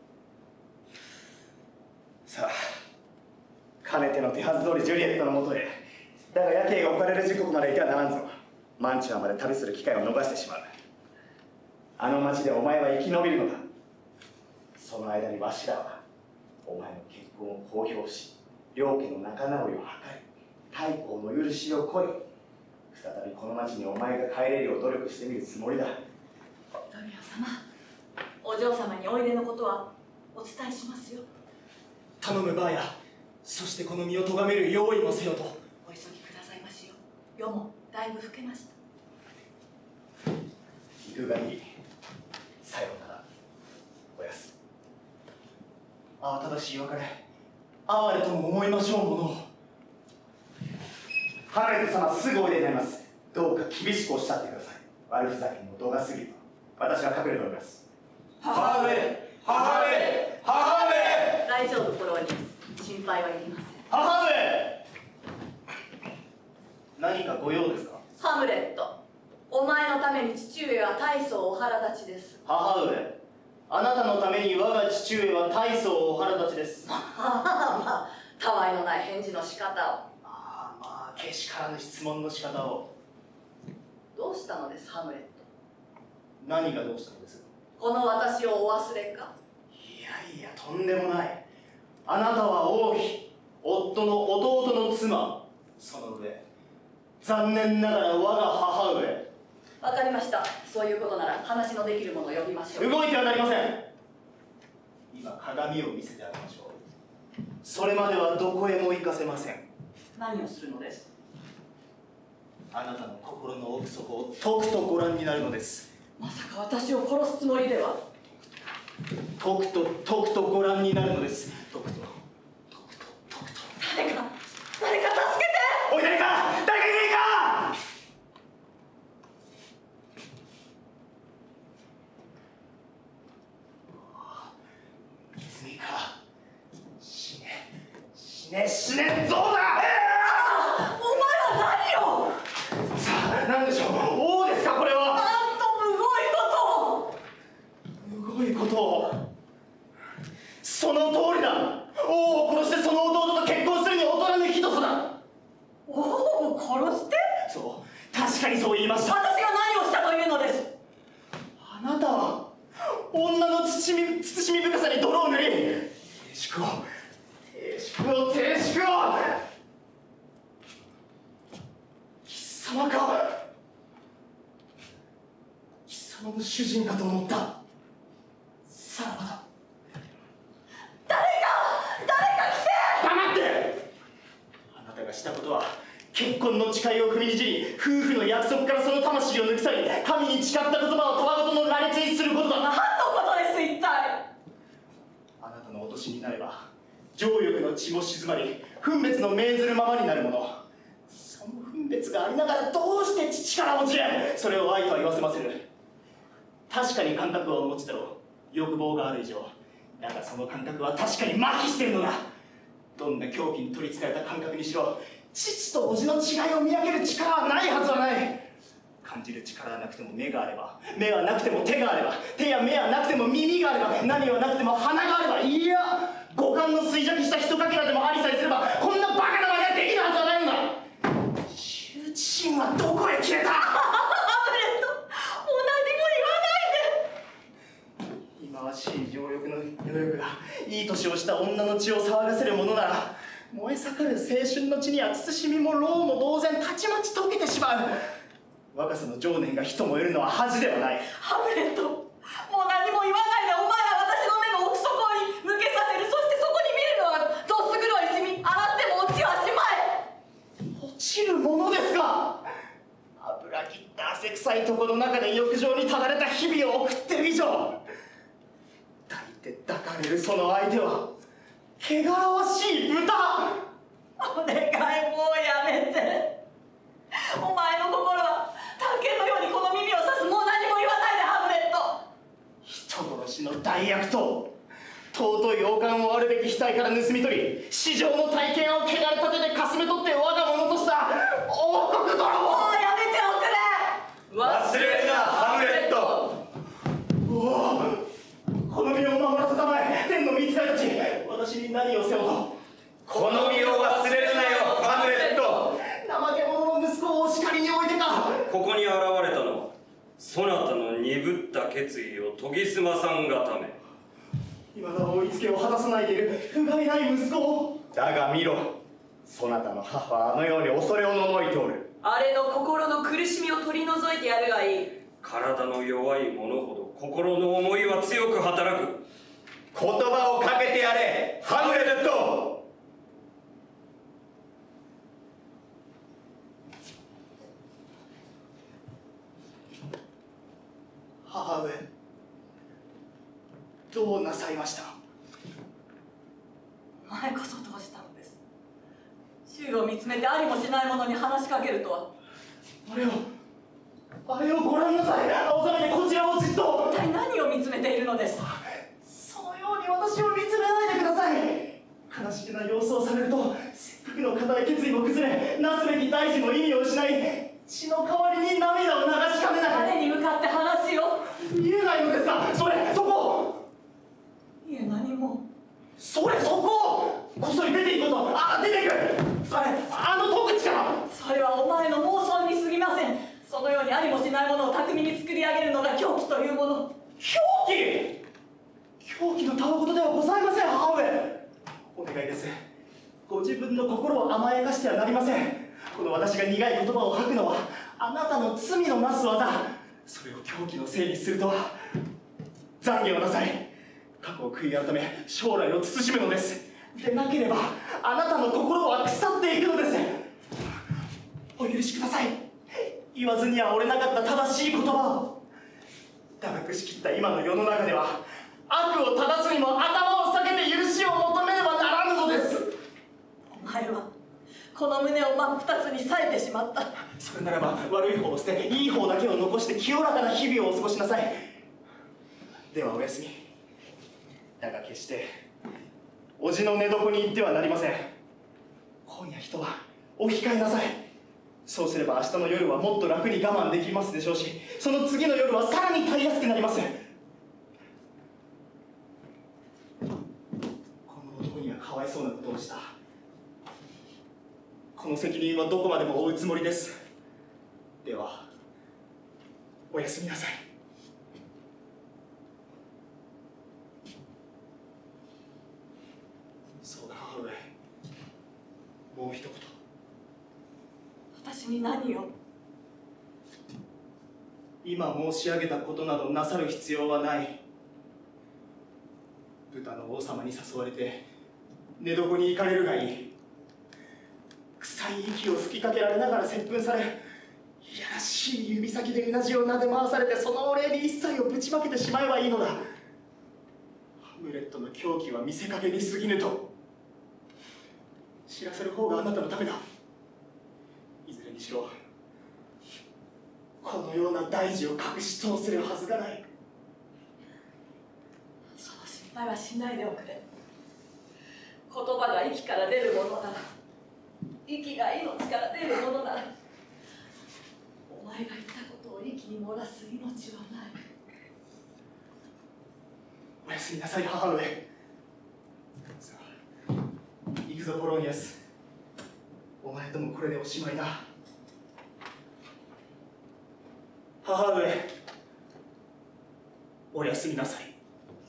さあ、かねての手はず通りジュリエットのもとへ。だが夜景が置かれる時刻までいてはならんぞ。マンチュアまで旅する機会を逃してしまう。あの町でお前は生き延びるのだ。その間にわしらはお前の結婚を公表し、両家の仲直りを図り、太閤の許しを請い、再びこの町にお前が帰れるよう努力してみるつもりだ。 ドミオ様、お嬢様においでのことはお伝えしますよ。 頼むばあや、そしてこの身を咎める用意もせよと。 お急ぎくださいましよ。夜もだいぶ更けました。 行くがいい。さようなら。おやす。 慌ただしい別れ、哀れとも思いましょうもの。 ハレット様、すぐおいでになります。どうか厳しくおっしゃってください。悪ふざけにも度が過ぎると私は隠れております。 母上、母上、母上。 大丈夫、フォローニース。心配はいりません。 母上、何かご用ですか。 ハムレット、お前のために父上は大層お腹立ちです。 母上、あなたのために我が父上は大層お腹立ちです。 まあ、たわいのない返事の仕方を。 まあけしからぬ質問の仕方を。 どうしたのです、ハムレット。 何がどうしたのです。 この私をお忘れか。 いやいや、とんでもない。あなたは王妃、夫の弟の妻、その上残念ながら我が母上。 わかりました。そういうことなら話のできる者を呼びましょう。 動いてはなりません。今鏡を見せてあげましょう。それまではどこへも行かせません。 何をするのです。 あなたの心の奥底をとくとご覧になるのです。 まさか私を殺すつもりでは。 とくとご覧になるのです。とくと誰か助けて。 おい、誰かいないか。 泉か。死ね、どうだ。 お前は何を。 さあ、何でしょう。王ですか、これは。 なんとむごいことを。 むごいことを。その通りだ。王を殺してその弟と結婚するに劣らぬひどさだ。 王を殺して。 そう、確かにそう言いました。 私が何をしたというのです。 あなたは女の慎み深さに泥を塗り、停粛を貴様か。貴様の主人かと思った。さらばだ。誰か来て。黙って。あなたがしたことは結婚の誓いを踏みにじり、夫婦の約束からその魂を抜き去り、神に誓った言葉をたわごとの羅列にすることだ。 何のことです一体。 あなたのお年になれば情欲の血も静まり、分別の命ずるままになるもの。その分別がありながらどうして父から持ちそれを愛とは言わせませる。確かに感覚はお持ちだろう。欲望がある以上、だがその感覚は確かに麻痺しているのだ。どんな狂気に取りつかれた感覚にしろ、父と叔父の違いを見分ける力はないはずはない。感じる力はなくても目があれば、目はなくても手があれば、手や目はなくても耳があれば、何はなくても鼻があれば、いや五感の衰弱した一かけらでもありさえすれば、こんなバカな真似ができるはずはないんだ。羞恥心はどこへ消えた。 ハムレット、もう何も言わないで。 忌まわしい情欲の余欲がいい年をした女の血を騒がせるものなら、燃え盛る青春の血には慎みも労も同然たちまち溶けてしまう。若さの情念が人燃えるのは恥ではない。 ハムレット、もう何も言わないで。お前は私の目の奥底に向けさせる。そしてそこに見るのはどす黒いシミ。洗っても落ちはしまえ。 落ちるものですか。油切った汗臭いところの中で浴場にただれた日々を送ってる以上、抱いて抱かれるその相手は汚らわしい豚。 お願い、もうやめて。お前の心は探検のようにこの耳を刺す。もう何も言わないで、ハムレット。 人殺しの大悪党、尊い王冠をあるべき額から盗み取り、市場の体験を汚れた手でかすめ取って我が物とした王国泥棒。 もうやめておくれ。 忘れるなハムレット。 おお、この身を守らせたまえ、天の御使いたち。私に何をせよと。 この身を忘れるなよハムレット。 怠け者の息子をお叱りに置いてか。 ここに現れたのはそなたの鈍った決意を研ぎ澄まさんがため。 今だ追いつけを果たさないでいる不甲斐ない息子を。 だが見ろ、そなたの母はあのように恐れおののいておる。 あれの心の苦しみを取り除いてやるがいい。 体の弱い者ほど心の思いは強く働く。 言葉をかけてやれハムレット。 母上、どうなさいました。 お前こそどうしたのです。周を見つめてありもしないものに話しかけるとは。 あれをご覧なさい。青ざめてこちらをじっと。 一体何を見つめているのです。 そのように私を見つめないでください。悲しげな様子をされると、せっかくの固い決意も崩れ、なすべき大事も意味を失い、血の代わりに涙を流しかねない。 誰に向かって話を。 見えないのですか。そこ。 いえ、何も。 そここそり出ていくこと。出ていく。あの戸口から。 それはお前の妄想に過ぎません。そのようにありもしないものを巧みに作り上げるのが狂気というもの。 狂気のたわごとではございません。母上、お願いです。ご自分の心を甘やかしてはなりません。この私が苦い言葉を吐くのはあなたの罪のなす技。それを狂気のせいにするとは。懺悔をなさい。過去を悔い改め将来を慎むのです。でなければあなたの心は腐っていくのです。お許しください。言わずには折れなかった正しい言葉を。堕落しきった今の世の中では、悪を正すにも頭を下げて許しを求めねばならぬのです。 お前はこの胸を真っ二つに裂いてしまった。 それならば悪い方を捨て、いい方だけを残して清らかな日々をお過ごしなさい。ではおやすみ。だが決して叔父の寝床に行ってはなりません。今夜一晩お控えなさい。そうすれば明日の夜はもっと楽に我慢できますでしょうし、その次の夜はさらに耐えやすくなります。この男にはかわいそうなことをした。この責任はどこまでも負うつもりです。ではおやすみなさい。そうだ母上、もう一言。 私に何を。 今申し上げたことなどなさる必要はない。豚の王様に誘われて寝床に行かれるがいい。 臭い息を吹きかけられながら接吻され、いやらしい指先でうなじを撫で回されて、そのお礼に一切をぶちまけてしまえばいいのだ。ハムレットの狂気は見せかけに過ぎぬと知らせる方があなたのためだ。いずれにしろこのような大事を隠し通せるはずがない。 その心配はしないでおくれ。言葉が息から出るものなら、息が命から出るものなら、お前が言ったことを息に漏らす命はない。 おやすみなさい、母上。さあ、行くぞ、ポロニアス。お前ともこれでおしまいだ。母上、おやすみなさい。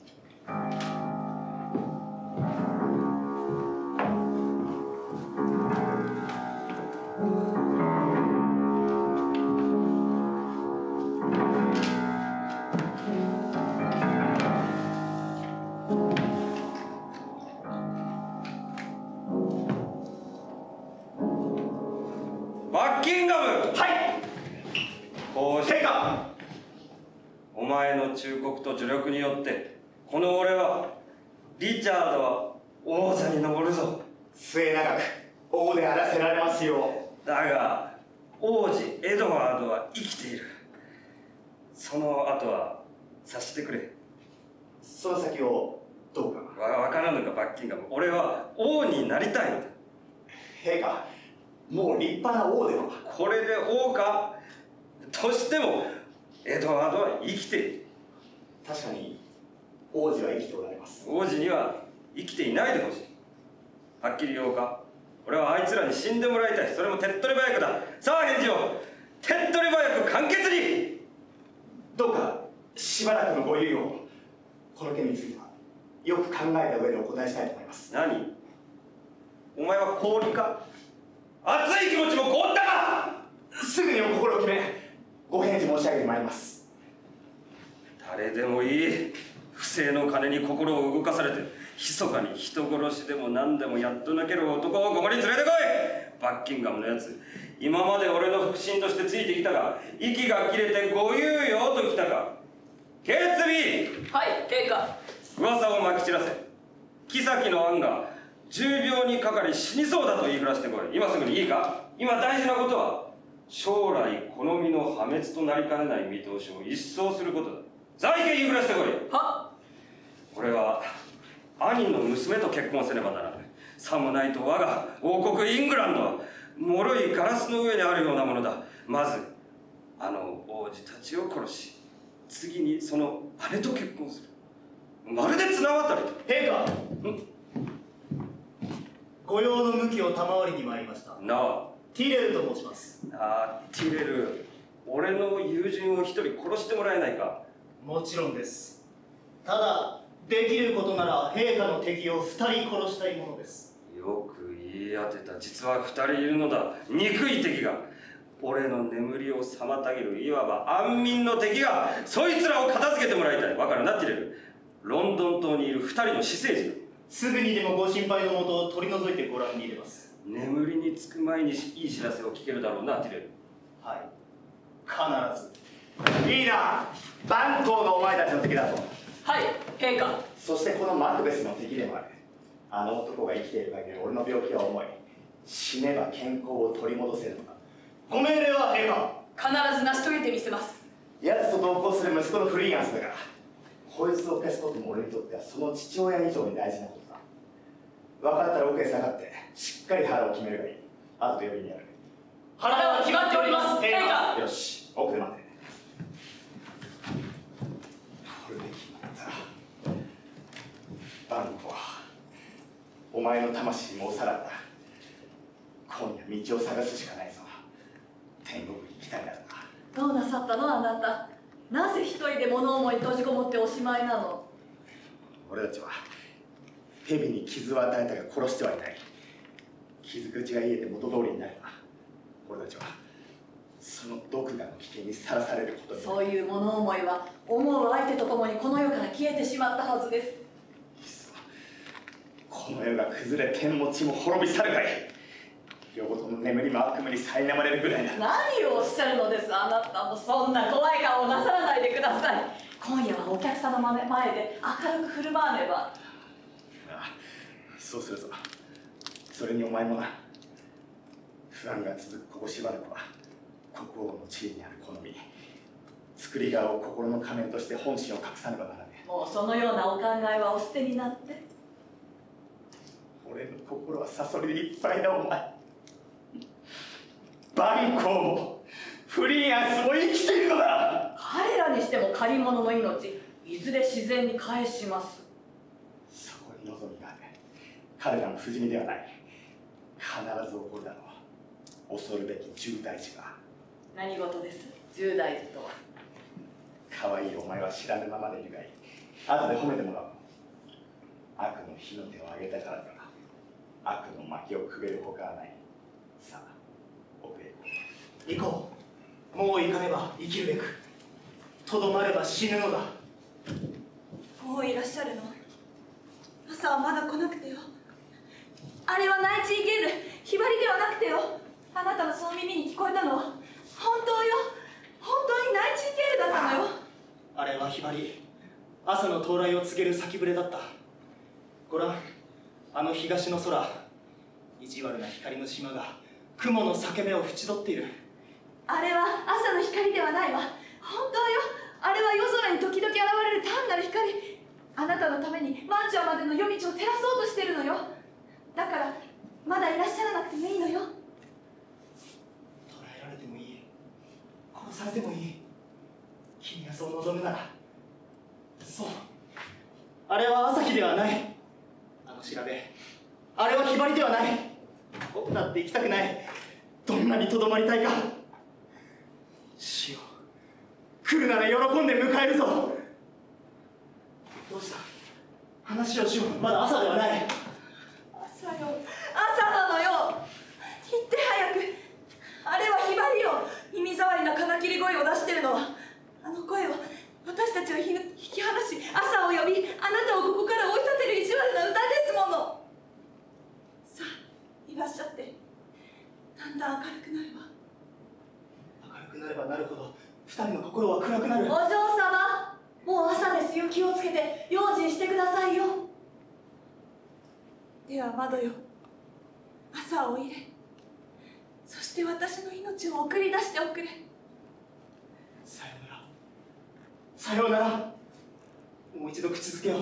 バッキンガム。 はい。 こうして陛下。 お前の忠告と助力によってこの俺はリチャードは王座に上るぞ。 末永く王であらせられますよう。 だが王子エドワードは生きている。その後は察してくれ。 その先をどうか。 わからぬかバッキンガム、俺は王になりたいのだ。 陛下、もう立派な王では。 これで王かとしてもエドワードは生きている。 確かに王子は生きておられます。 王子には生きていないでほしい。はっきり言おうか、俺はあいつらに死んでもらいたい。それも手っ取り早くだ。さあ返事を。手っ取り早く簡潔に。 どうかしばらくのご猶予を。この件についてはよく考えた上でお答えしたいと思います。 何、お前は氷か。熱い気持ちも凍ったか。 すぐにお心を決めご返事申し上げてまいります。 誰でもいい。不正の金に心を動かされて密かに人殺しでも何でもやっと抜ける男をここに連れてこい。バッキンガムのやつ、今まで俺の腹心としてついてきたが、息が切れてご猶予ときたか。決備。 はい、陛下。 噂をまき散らせ。妃の案が重病にかかり死にそうだと言いふらしてこい。今すぐにいいか。今大事なことは将来好みの破滅となりかねない見通しを一掃することだ。さあ行け、言いふらしてこい。 はっ。 俺は兄の娘と結婚せねばならない。さもないと我が王国イングランドは脆いガラスの上にあるようなものだ。まずあの王子たちを殺し、次にその姉と結婚する。まるで綱渡り。 陛下。御用の向きを賜りに参りました。 なあ、 ティレルと申します。 ああ、ティレル、俺の友人を一人殺してもらえないか。 もちろんです。ただできることなら陛下の敵を2人殺したいものです。 よく言い当てた。実は2人いるのだ。憎い敵が。俺の眠りを妨げるいわば安眠の敵が。そいつらを片付けてもらいたい。わかるな、ティレル。ロンドン島にいる2人の私生児だ。 すぐにでもご心配のもと取り除いてご覧に入れます。 眠りにつく前にいい知らせを聞けるだろうな、ティレル。 はい、必ず。 いいな。万行のお前たちの敵だと。 はい、陛下。 そしてこのマクベスの敵でもある。あの男が生きている限り俺の病気は重い。死ねば健康を取り戻せるのだ。 ご命令は陛下。 必ず成し遂げてみせます。 奴と同行する息子のフリーアンスだから、こいつを消すことも俺にとってはその父親以上に大事なことだ。分かったら奥へ下がってしっかり腹を決めるがいい。あと呼びにやる。 腹は決まっております、陛下。 よし、奥で待って。これで決まった。バンコはお前の魂もおさらだ。今夜道を探すしかないぞ。天国に行きたいならな。 どうなさったの、あなた。なぜ一人で物思いに閉じこもっておしまいなの。 俺たちは蛇に傷を与えたが殺してはいない。傷口が癒えて元通りになれば俺たちはその毒牙の危険にさらされることになる。 そういう物思いは思う相手とともにこの世から消えてしまったはずです。 いっそこの世が崩れ天も地も滅び去るがいい。 両方の眠りも悪夢に苛まれるぐらいだ。 何をおっしゃるのです。あなたもそんな怖い顔をなさらないでください。今夜はお客様の前で明るく振る舞わねば。 ああ、そうするぞ。それにお前もな。不安が続くここしばらくは国王の地位にある好み、作り側を心の仮面として本心を隠さねばならねえ。 もうそのようなお考えはお捨てになって。 俺の心はサソリでいっぱいだ。お前バンコーもフリーアンスも生きているのだ。 彼らにしても借り物の命、いずれ自然に返します。 そこに望みがある。彼らの不死身ではない。必ず起こるだろう。恐るべき重大事が。 何事です、重大事とは。 可愛いお前は知らぬままでいるがいい。後で褒めてもらおう。悪の火の手を挙げたからだが、悪の薪をくべるほかはない。さあ、奥へ行こう。もう行かねば生きるべく、とどまれば死ぬのだ。 もういらっしゃるの？朝はまだ来なくてよ。あれはナイチンゲール、ひばりではなくてよ。あなたのその耳に聞こえたのは本当よ。本当にナイチンゲールだったのよ。 あれはひばり、朝の到来を告げる先触れだった。ご覧、あの東の空、意地悪な光の島が雲の裂け目を縁取っている。 あれは朝の光ではないわ。本当よ。あれは夜空に時々現れる単なる光。あなたのためにマンチョアまでの夜道を照らそうとしてるのよ。だからまだいらっしゃらなくてもいいのよ。 捕らえられてもいい、殺されてもいい。君がそう望むなら。そう、あれは朝日ではない。あの調べ、あれはひばりではない。僕だって行きたくない。どんなにとどまりたいか。死よ、来るなら喜んで迎えるぞ。どうした？話をしよう。まだ朝ではない。 朝よ、朝なのよ。言って早く。あれはひばりよ。耳障りな金切り声を出してるのは、あの声は私たちを引き離し、朝を呼び、あなたをここから追い立てる意地悪な歌ですもの。さあ、いらっしゃって。だんだん明るくなれば。 明るくなればなるほど、二人の心は暗くなる。 お嬢様、もう朝ですよ。気をつけて用心してくださいよ。 では窓よ、朝を入れ、そして私の命を送り出しておくれ。 さよなら、さようなら。もう一度口づけを。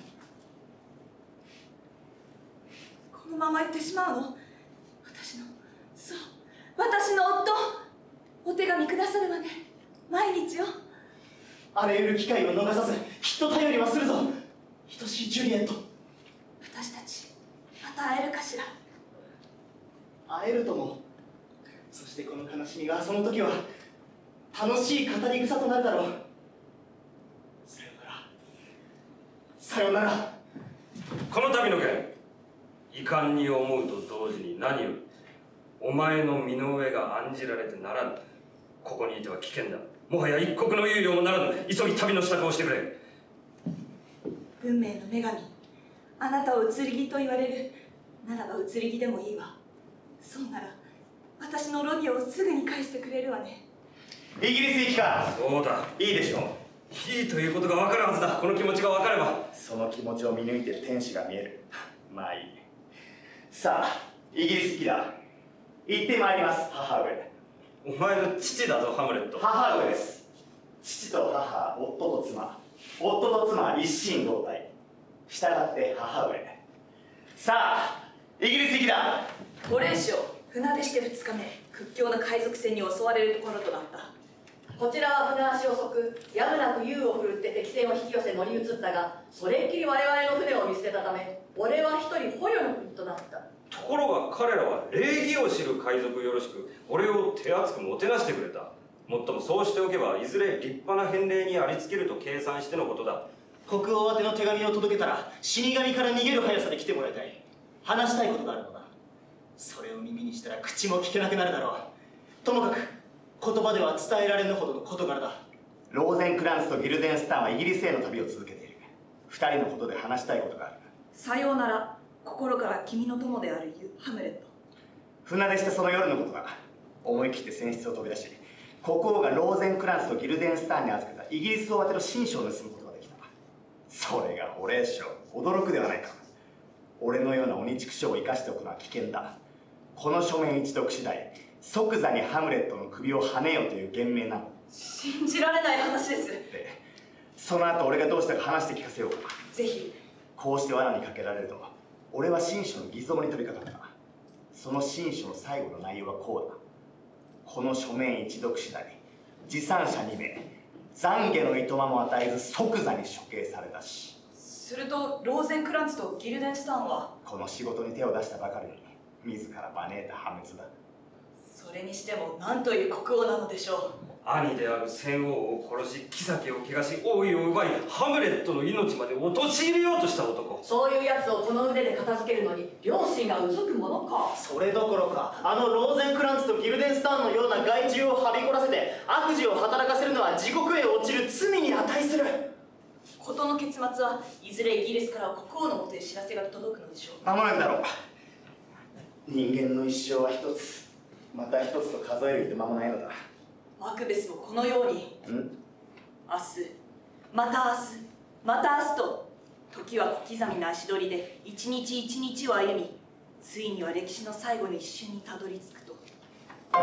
このまま行ってしまうの？私の、そう、私の夫。お手紙くださるわね、毎日よ。 あらゆる機会を逃さず、きっと頼りはするぞ。愛しいジュリエット。 私たち、また会えるかしら。 会えるとも。そしてこの悲しみがその時は楽しい語り草となるだろう。さよなら、さよなら。 この度の件、遺憾に思うと同時に何よりお前の身の上が案じられてならぬ。ここにいては危険だ。もはや一刻の猶予もならぬ。急ぎ旅の支度をしてくれ。 運命の女神、あなたを移り気と言われるならば移り気でもいいわ。そうなら私のロミオをすぐに返してくれるわね。 イギリス行きか。 そうだ、 いいでしょう。 いいということが分かるはずだ。この気持ちが分かれば。 その気持ちを見抜いて天使が見える。まあいい。さあ、イギリス行きだ。行ってまいります、母上。 お前の父だぞ、ハムレット。 母上です。父と母、夫と妻。夫と妻、一心同体。従って母上。さあ、イギリス行きだ。 ご霊将、船出して2日目、屈強な海賊船に襲われるところとなった。こちらは船足遅く、やむなく竜を振るって敵船を引き寄せ乗り移ったが、それっきり我々の船を見捨てたため、俺は一人捕虜の国となった。 ところが彼らは礼儀を知る海賊よろしく、俺を手厚くもてなしてくれた。もっともそうしておけば、いずれ立派な返礼にありつけると計算してのことだ。 国王宛ての手紙を届けたら、死神から逃げる速さで来てもらいたい。話したいことがあるのだ。それを耳にしたら口も聞けなくなるだろう。ともかく言葉では伝えられぬほどの事柄だ。 ローゼンクランスとギルデンスターンはイギリスへの旅を続けている。二人のことで話したいことがある。 さようなら、心から君の友であるハムレット。 船出してその夜のことだ。思い切って船室を飛び出し、国王がローゼンクランツとギルデンスターンに預けたイギリスを当てる新書を盗むことができた。それが保冷省。驚くではないか。俺のような鬼畜生を生かしておくのは危険だ。この書面一読次第、即座にハムレットの首をはねよという厳命なの。 信じられない話です。 で、その後俺がどうしたか話して聞かせようか。 ぜひ。 こうして罠にかけられると、俺は新書の偽造に飛びかかった。その新書の最後の内容はこうだ。この書面一読次第、持参者2名、懺悔のいとまも与えず即座に処刑されたし。 するとローゼンクランツとギルデンスターンはこの仕事に手を出したばかりに自ら招いた破滅だ。 それにしても何という国王なのでしょう。 兄である戦王を殺し、妃を汚し、王位を奪い、ハムレットの命まで陥れようとした男。 そういうやつをこの腕で片付けるのに両親がうずくものか。 それどころか、あのローゼンクランツとギルデンスターンのような害虫をはびこらせて悪事を働かせるのは地獄へ落ちる罪に値する。 事の結末はいずれイギリスから国王のもとへ知らせが届くのでしょう。 間もなくだろう。人間の一生は一つ、また一つと数えるいて間もないのだ。 マクベスもこのようにん？ 明日、また明日、また明日と時は小刻みな足取りで一日一日を歩み、ついには歴史の最後の一瞬にたどり着くと。 ラッ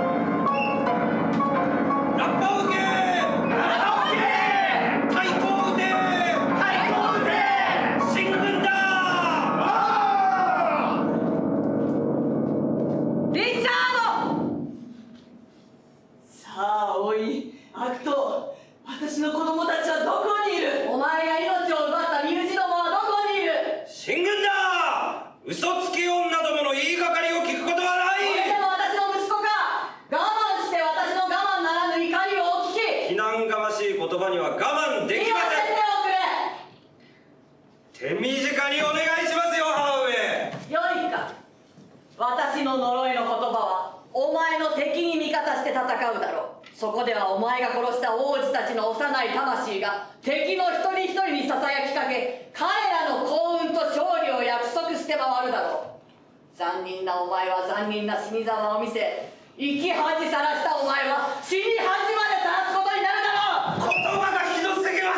パを受け！ラッパを受け！太鼓を打て！太鼓を打て！進軍だ！ リチャード！さあ、おい、悪党、私の子供たちはどこにいる？お前が命を奪った身内どもはどこにいる？ 進軍だ！嘘つき女どもの言いがかりを聞くことはない！ これでも私の息子か？我慢して私の我慢ならぬ怒りをお聞き！ 非難がましい言葉には我慢できません。手短にお願いしますよ、母上。 よいか。私の呪いの言葉はお前の敵に味方して戦うだろう。そこではお前が殺した王子たちの幼い魂が敵の一人一人にささやきかけ、彼らの幸運と勝利を約束して回るだろう。残忍なお前は残忍な死に様を見せ、生き恥さらしたお前は死に恥までさらすことになるだろう。 言葉がひどすぎます。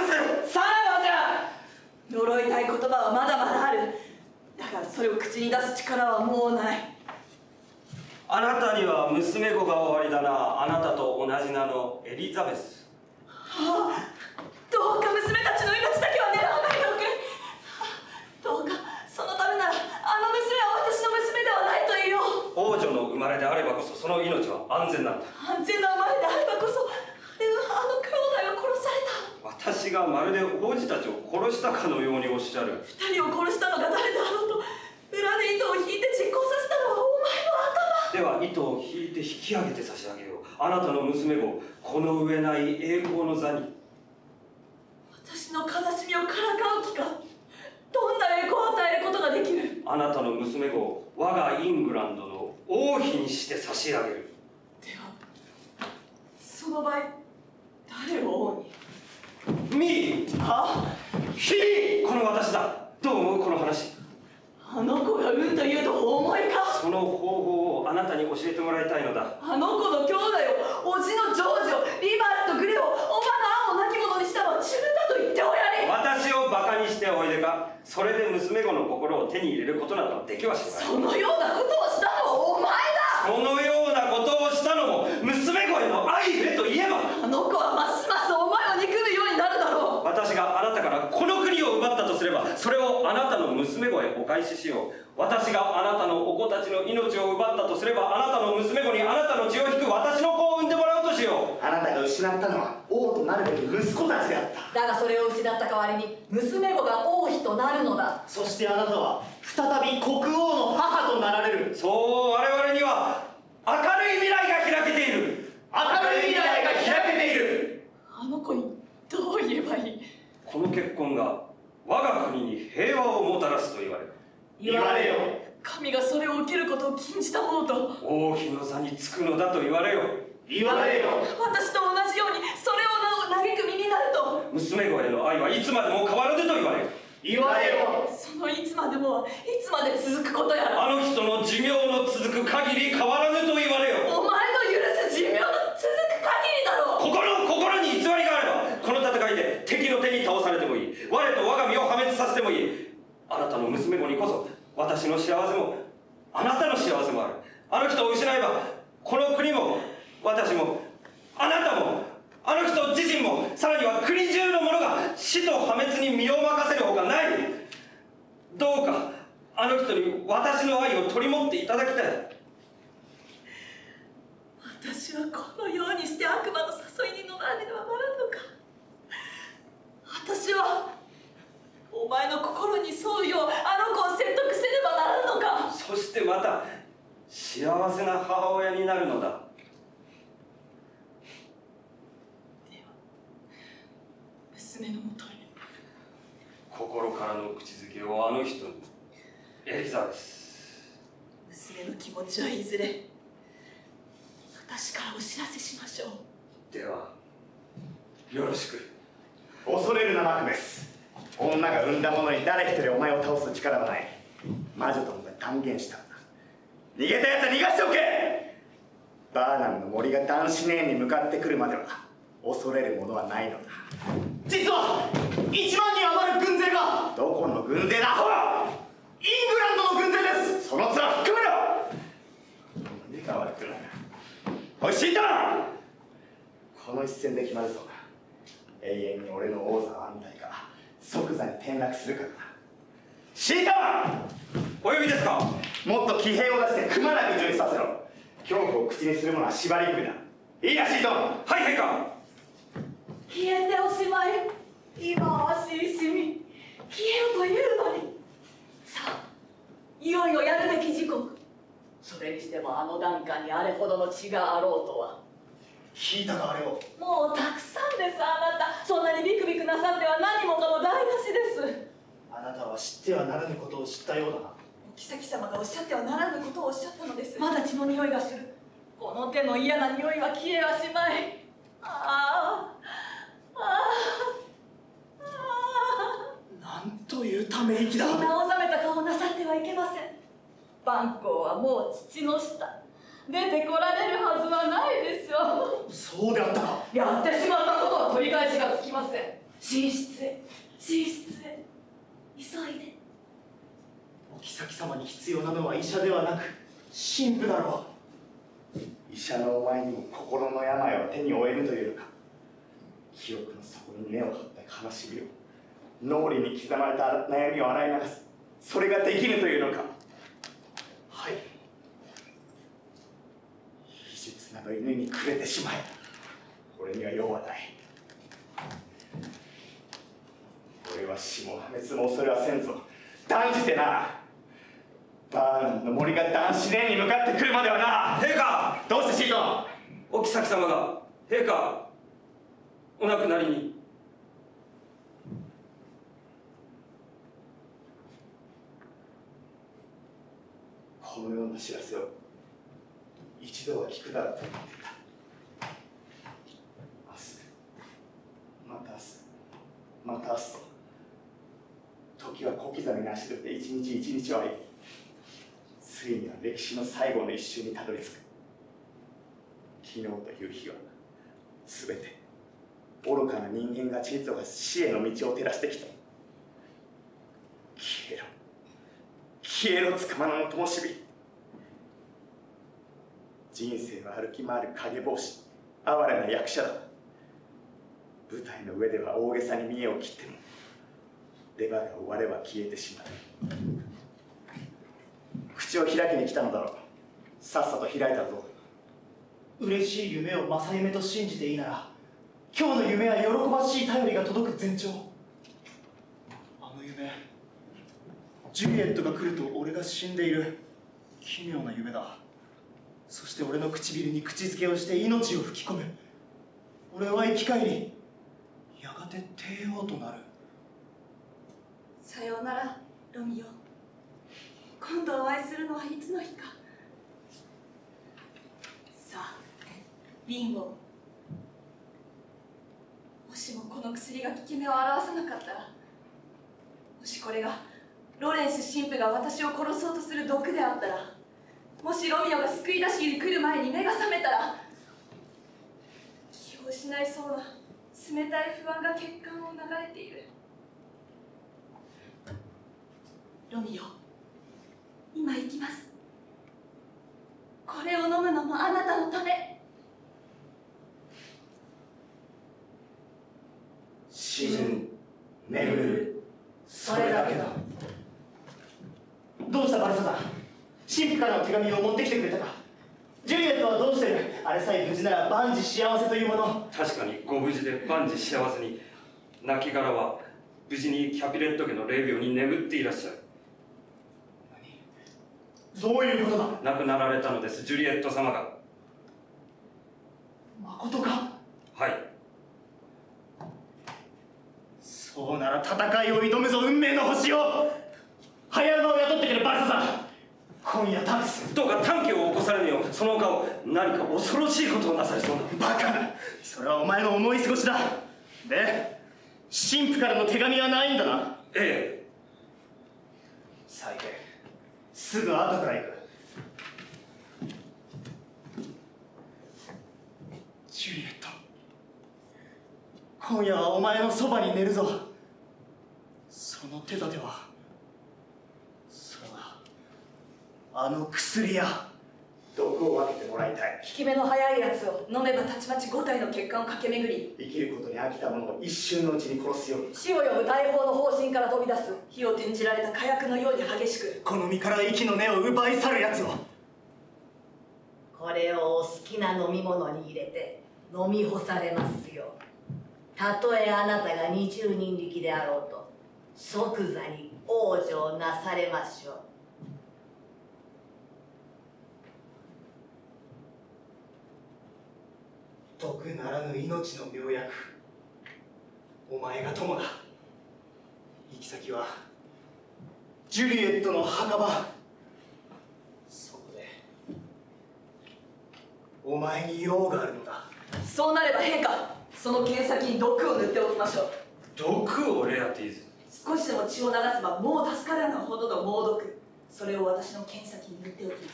さらばじゃ。呪いたい言葉はまだまだある。だからそれを口に出す力はもうない。 あなたには娘子がおありだな。あなたと同じ名のエリザベス。 はあ、どうか娘たちの命だけは狙わないでおくれ。どうかそのためならあの娘は私の娘ではないと言おう。 王女の生まれであればこそその命は安全なんだ。 安全な生まれであればこそあの兄弟が殺された。 私がまるで王子たちを殺したかのようにおっしゃる。 二人を殺したのが誰であろうと裏で糸を引いて実行させたのはお前の頭。 では糸を引いて引き上げて差し上げよう。あなたの娘をこの上ない栄光の座に。 私の悲しみをからかう気か。どんな栄光を与えることができる？ あなたの娘を我がイングランドの王妃にして差し上げる。 ではその場合誰を王に？ ミー！ は？ ヒー！この私だ。どう思うこの話？ あの子が運というと思いか？ その方法をあなたに教えてもらいたいのだ。 あの子の兄弟を、叔父のジョージを、リバースとグレを、おばのアンを亡き者にしたのは自分だと言っておやれ。 私をバカにしておいでか。それで娘子の心を手に入れることなどできはしない。 そのようなことをしたのはお前だ。 そのようなことをしたのも娘子への愛ゆえと言えば。 あの子はますますお前を憎むようになるだろう。 私があなたからこの国を奪ったとすれば、それをあなたの娘子へお返ししよう。私があなたのお子たちの命を奪ったとすれば、あなたの娘子にあなたの血を引く私の子を産んでもらおうとしよう。 あなたが失ったのは王となるべき息子たちであった。 だがそれを失った代わりに娘子が王妃となるのだ。 そしてあなたは再び国王の母となられる。 そう、我々には明るい未来が開けている。 明るい未来が開けている。 あの子にどう言えばいい？ この結婚が我が国に平和をもたらすと言われる。 言われよ。 神がそれを受けることを禁じたものと。 王妃の座につくのだと言われよ。 言われよ。 私と同じようにそれを嘆く身になると。 娘子への愛はいつまでも変わらぬと言われよ。 言われよ。 そのいつまでもはいつまで続くことやら。 あの人の寿命の続くく限り変わらぬと言われよ。 お前の許す寿命の続く限りだろう。 心に偽りがあればこの戦いで敵の手に倒されてもいい。我と我が身を破滅させてもいい。あなたの娘子にこそ私の幸せもあなたの幸せもある。あの人を失えばこの国も私もあなたもあの人自身もさらには国中の者が死と破滅に身を任せるほかない。どうかあの人に私の愛を取り持っていただきたい。 私はこのようにして悪魔の誘いに乗らねばならんのか。私はお前の心に沿うようあの子を説得せねばならんのか。 そしてまた幸せな母親になるのだ。 では娘のもとに心からの口づけをあの人に。エリザベス。 娘の気持ちはいずれ私からお知らせしましょう。 ではよろしく。 恐れるなマクベス。女が産んだ者に誰一人お前を倒す力はない。魔女どもが断言したんだ。逃げたやつは逃がしておけ。バーナムの森がダンシネーンに向かってくるまでは恐れるものはないのだ。 実は1万人余る軍勢が。 どこの軍勢だアホ。 イングランドの軍勢です。 その面含めろ。目が悪くなる。おいシートン、この一戦で決まるぞ。永遠に俺の王座は安泰か即座に転落するからだ。シートン、 お呼びですか。 もっと騎兵を出してくまなく準備させろ。恐怖を口にする者は縛り首だ。いいなシートン。 はい陛下。 消えておしまい。忌まわしい市民、消えろというのに。さあいよいよやるべき時刻。それにしてもあの段階にあれほどの血があろうとは。 聞いたかあれを。 もうたくさんです。あなたそんなにビクビクなさっては何もかも台無しです。 あなたは知ってはならぬことを知ったようだな。 お妃様がおっしゃってはならぬことをおっしゃったのです。 まだ血の匂いがする。この手の嫌な匂いは消えはしまい。ああああ。 なんというため息だ。 そんな青ざめた顔をなさってはいけません。万光はもう土の下。出てこられるはずはないでしょう。 そうであったか。 やってしまったことは取り返しがつきません。寝室へ、寝室へ、急いで。 お妃様に必要なのは医者ではなく神父だろう。 医者のお前にも心の病を手に負えるというのか。記憶の底に根を張った悲しみを、脳裏に刻まれた悩みを洗い流す、それができるというのか。 はい。 医術など犬にくれてしまえ。俺には用はない。俺は死も破滅も恐れはせんぞ。断じてな。バーナムの森がダンシネーンに向かってくるまではな。 陛下。 どうしてシートン。 お妃様が陛下お亡くなりに。 このような知らせを一度は聞くだろうと思っていた。明日、また明日、また明日と時は小刻みに走って一日一日を歩み、ついには歴史の最後の一瞬にたどり着く。昨日という日は全て愚かな人間が地図が死への道を照らしてきた。消えろ、消えろ、つかまのの灯火。人生は歩き回る影帽子、哀れな役者だ。舞台の上では大げさに見栄を切っても、出番が終われば消えてしまう。口を開きに来たのだろう。さっさと開いたぞ。 嬉しい夢を正夢と信じていいなら、今日の夢は喜ばしい便りが届く前兆。あの夢、ジュリエットが来ると俺が死んでいる。奇妙な夢だ。そして俺の唇に口づけをして命を吹き込む。俺は生き返り、やがて帝王となる。 さようならロミオ。今度お会いするのはいつの日か。さあビンゴ、もしもこの薬が効き目を表さなかったら、もしこれがロレンス神父が私を殺そうとする毒であったら、 もしロミオが救い出しに来る前に目が覚めたら、気を失いそうな冷たい不安が血管を流れている。ロミオ、今行きます。これを飲むのもあなたのため。 死ぬ、眠る、それだけだ。 どうしたバルサさん、神父からの手紙を持ってきてくれたか。ジュリエットはどうしてる。あれさえ無事なら万事幸せというもの。 確かにご無事で万事幸せに。亡骸は無事にキャピレット家の霊廟に眠っていらっしゃる。 どういうことだ。 亡くなられたのです、ジュリエット様が。 まことか。 はい。 そうなら戦いを挑むぞ、運命の星を。早馬を雇ってくれバルサさん。今夜立つ。 どうか短気を起こされぬよう、そのお顔、何か恐ろしいことをなされそうな。 バカな、それはお前の思い過ごしだ。で、神父からの手紙はないんだな。 ええ。 最低、すぐ後から行く。ジュリエット、今夜はお前のそばに寝るぞ。その手立ては、そうだ、あの薬や。 毒を分けてもらいたい。 効き目の早いやつを飲めばたちまち5体の血管を駆け巡り、 生きることに飽きた者を一瞬のうちに殺すように。 死を呼ぶ大砲の砲身から飛び出す火を転じられた火薬のように激しく、 この身から息の根を奪い去るやつを。 これをお好きな飲み物に入れて飲み干されますよ。たとえあなたが20人力であろうと即座に往生なされましょう。 毒ならぬ命の妙薬、お前が友だ。行き先はジュリエットの墓場。そこでお前に用があるのだ。 そうなれば陛下、その剣先に毒を塗っておきましょう。 毒をレアティーズ。 少しでも血を流せばもう助からぬほどの猛毒、それを私の剣先に塗っておきます。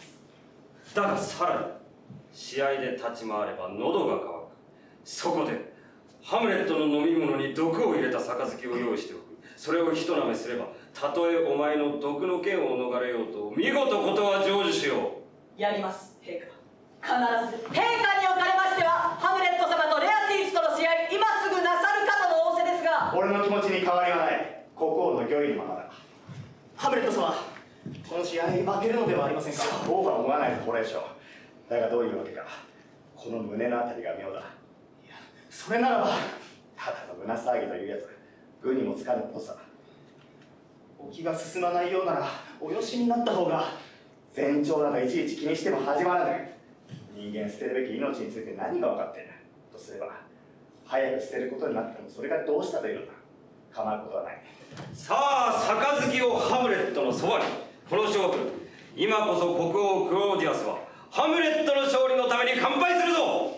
だがさらに試合で立ち回れば喉が渇く。そこでハムレットの飲み物に毒を入れた杯を用意しておく。それを一舐めすれば、たとえお前の毒の剣を逃れようと見事ことは成就しよう。やります、陛下。必ず。陛下におかれましては、ハムレット様とレアティースとの試合、今すぐなさるかとの仰せですが。 俺の気持ちに変わりはない。国王の御意のままだ。 ハムレット様、この試合負けるのではありませんか。 そうは思わないぞ、これ以上。だがどういうわけか、この胸のあたりが妙だ。 いや、それならば。 ただの胸騒ぎというやつ、愚にもつかぬことさ。 お気が進まないようならおよしになった方が。 前兆などいちいち気にしても始まらない。人間捨てるべき命について何が分かっているとすれば、早く捨てることになってもそれがどうしたというのだ。構うことはない。 う。さあ杯をハムレットのそばに。この勝負、今こそ国王クローディアスはハムレットの勝利のために乾杯するぞ。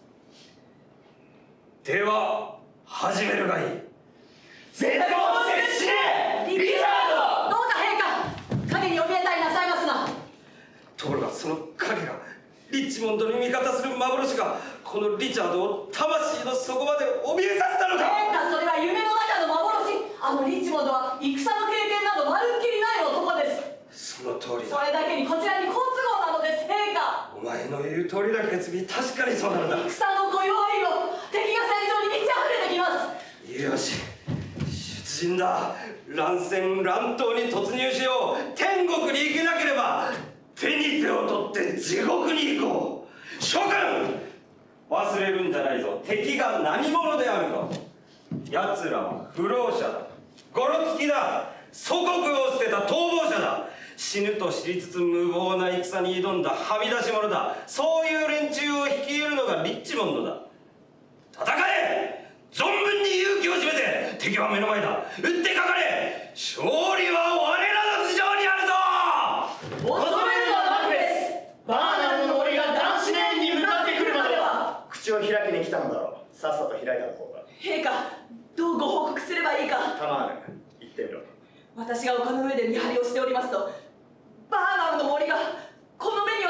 では始めるがいい。 絶望して死ねリチャード。 どうか陛下、影に怯えたりなさいますな。 ところがその影がリッチモンドに味方する幻がこのリチャードを魂の底まで怯えさせたのか。 陛下、それは夢の中の幻。あのリッチモンドは戦の経験などまるっきりない男です。 その通りそだ。 れだけにこちらに好都合なのです、陛下。 お前の言う通りだ、決備。確かにそうなのだ。 戦のご用意を。敵が戦場に満ち溢れてきます。 よし、出陣だ。乱戦乱闘に突入しよう。天国に行けなければ手に手を取って地獄に行こう。諸君、忘れるんじゃないぞ。敵が何者であるか。奴らは不老者だ。ゴロつきだ。祖国を捨てた逃亡者だ。死ぬと知りつつ無謀な戦に挑んだはみ出し者だ。そういう連中を率いるのがリッチモンドだ。戦え、存分に勇気を示せ。敵は目の前だ。撃ってかかれ。勝利は我らの頭上にあるぞ。 恐れるのはマクベス。 バーナルの森が男子連に向かってくるまでは。 口を開きに来たのだろう。さっさと開いた方が。 陛下、どうご報告すればいいか。 構わない。言ってみろ。 私が丘の上で見張りをしておりますと、バーナルの森がこの目に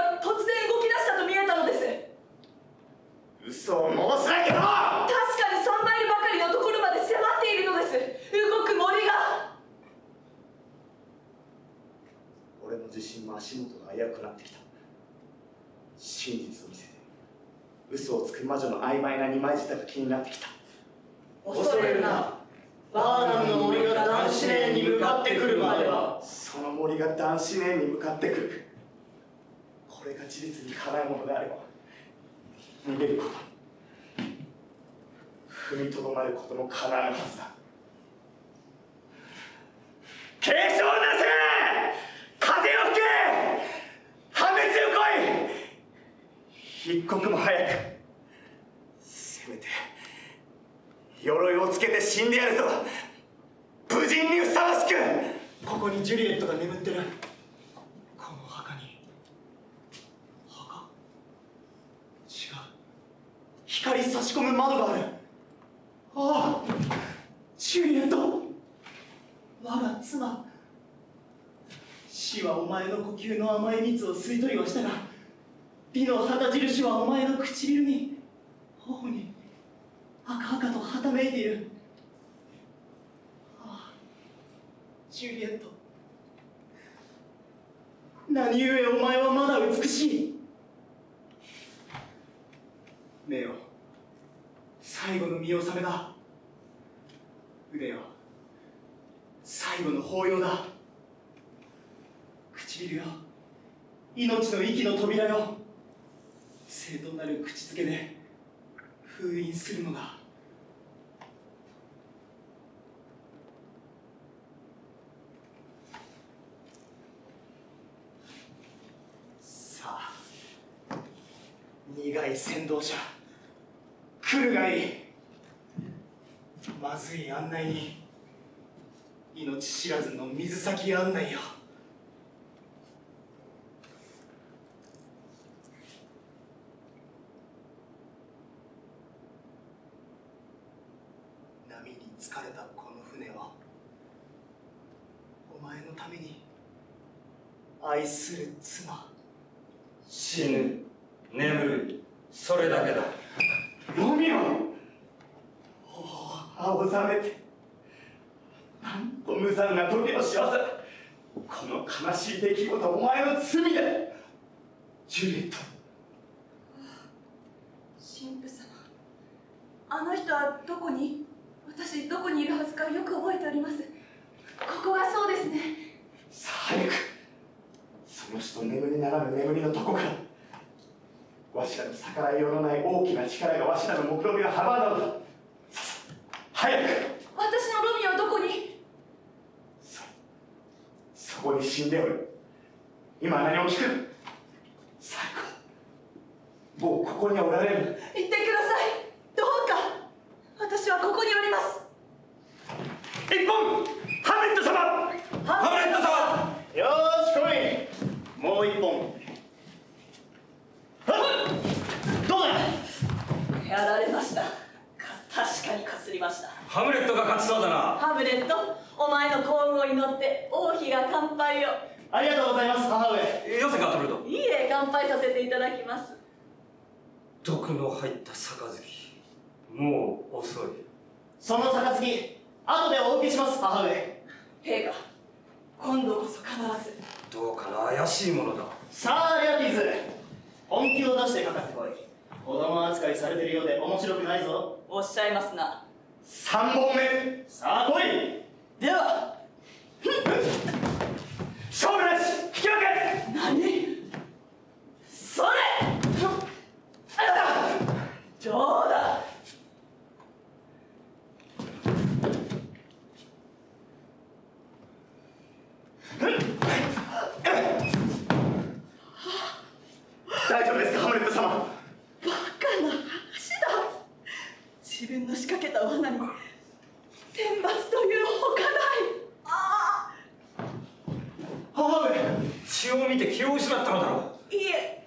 元が危うくなってきた。真実を見せて嘘をつく魔女の曖昧な二枚舌が気になってきた。 恐れるな。バーナムの森がダンシネーンに向かってくるまでは。 その森がダンシネーンに向かってくる。これが事実にかなうものであれば逃げること踏みとどまることもかなうはずだ。警鐘を出せ、風を吹け、破滅よ来い。一刻も早く、せめて鎧をつけて死んでやるぞ。武人にふさわしく。 ここにジュリエットが眠ってる。この墓に。墓？違う。光差し込む窓がある。ああ、ジュリエット、我が妻。死はお前の呼吸の甘い蜜を吸い取りはしたが、美の旗印はお前の唇に、頬に赤々とはためいている。ああ、ジュリエット、何故お前はまだ美しい。目よ、最後の見納めだ。腕よ、最後の抱擁だ。唇よ、命の息の扉よ。正当なる口づけで封印するのだ。さあ、苦い先導者、来るがいい。まずい案内に命知らずの水先案内よ。波に疲れたこの船をお前のために愛する妻。 死ぬ、眠る、それだけだ。 ロミオ、おお、青ざめて、なんと無残な時の仕業。この悲しい出来事はお前の罪だ。ジュリエット。 神父様、あの人はどこに？私どこにいるはずかよく覚えております。ここがそうですね。 さあ早く、その人眠りならぬ眠りのどこか。わしらの逆らいようのない大きな力がわしらの目論見を阻んだのだ。早く。 私のロミオはどこに？ そこに死んでおる。今何を聞く？最後、もうここにはおられる。 言ってください、どうか。私はここにおります。 一本、ハムレット様。 ハムレット様。 よーし来い。もう一本。どうだ。 やられました。確かにかすりました。 ハムレットが勝ちそうだな。 ハムレット、お前の幸運を祈って王妃が乾杯を。 ありがとうございます、母上。 よせガトルド。 いいえ、乾杯させていただきます。 毒の入った杯、もう遅い。 その杯、後でお受けします、母上。 陛下、今度こそ必ず。 どうかな、怪しいものだ。 さあ、レアティーズ、本気を出してかかってこい。子供扱いされてるようで面白くないぞ。 おっしゃいますな。 3本目。 さあ来い。 では、 勝負なし、引き分け。 何？それ！冗談。 大丈夫ですか、ハムレット様。 バカな話だ。自分の仕掛けた罠に天罰というほかない。ああ。 母上。 血を見て気を失ったのだろう。 いえ、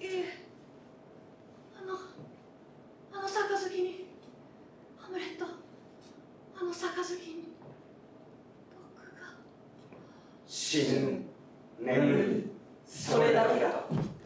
あの杯に、ハムレット、あの杯に毒が。 死ぬ、眠る、 それだけだ。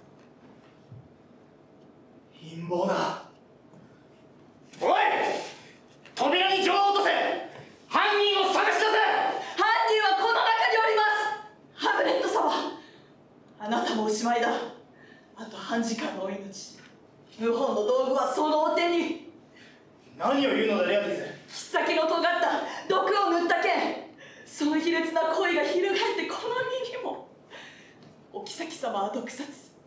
陰謀だ。 おい、扉に錠を落とせ。犯人を探し出せ。 犯人はこの中におります。ハムレット様、あななたもおしまいだ。あと半時間のお命、謀反の道具はそのお手に。 何を言うのだレアティズ。 切っ先の尖った毒を塗った剣、その卑劣な恋が翻ってこの身にも。お妃様は毒殺、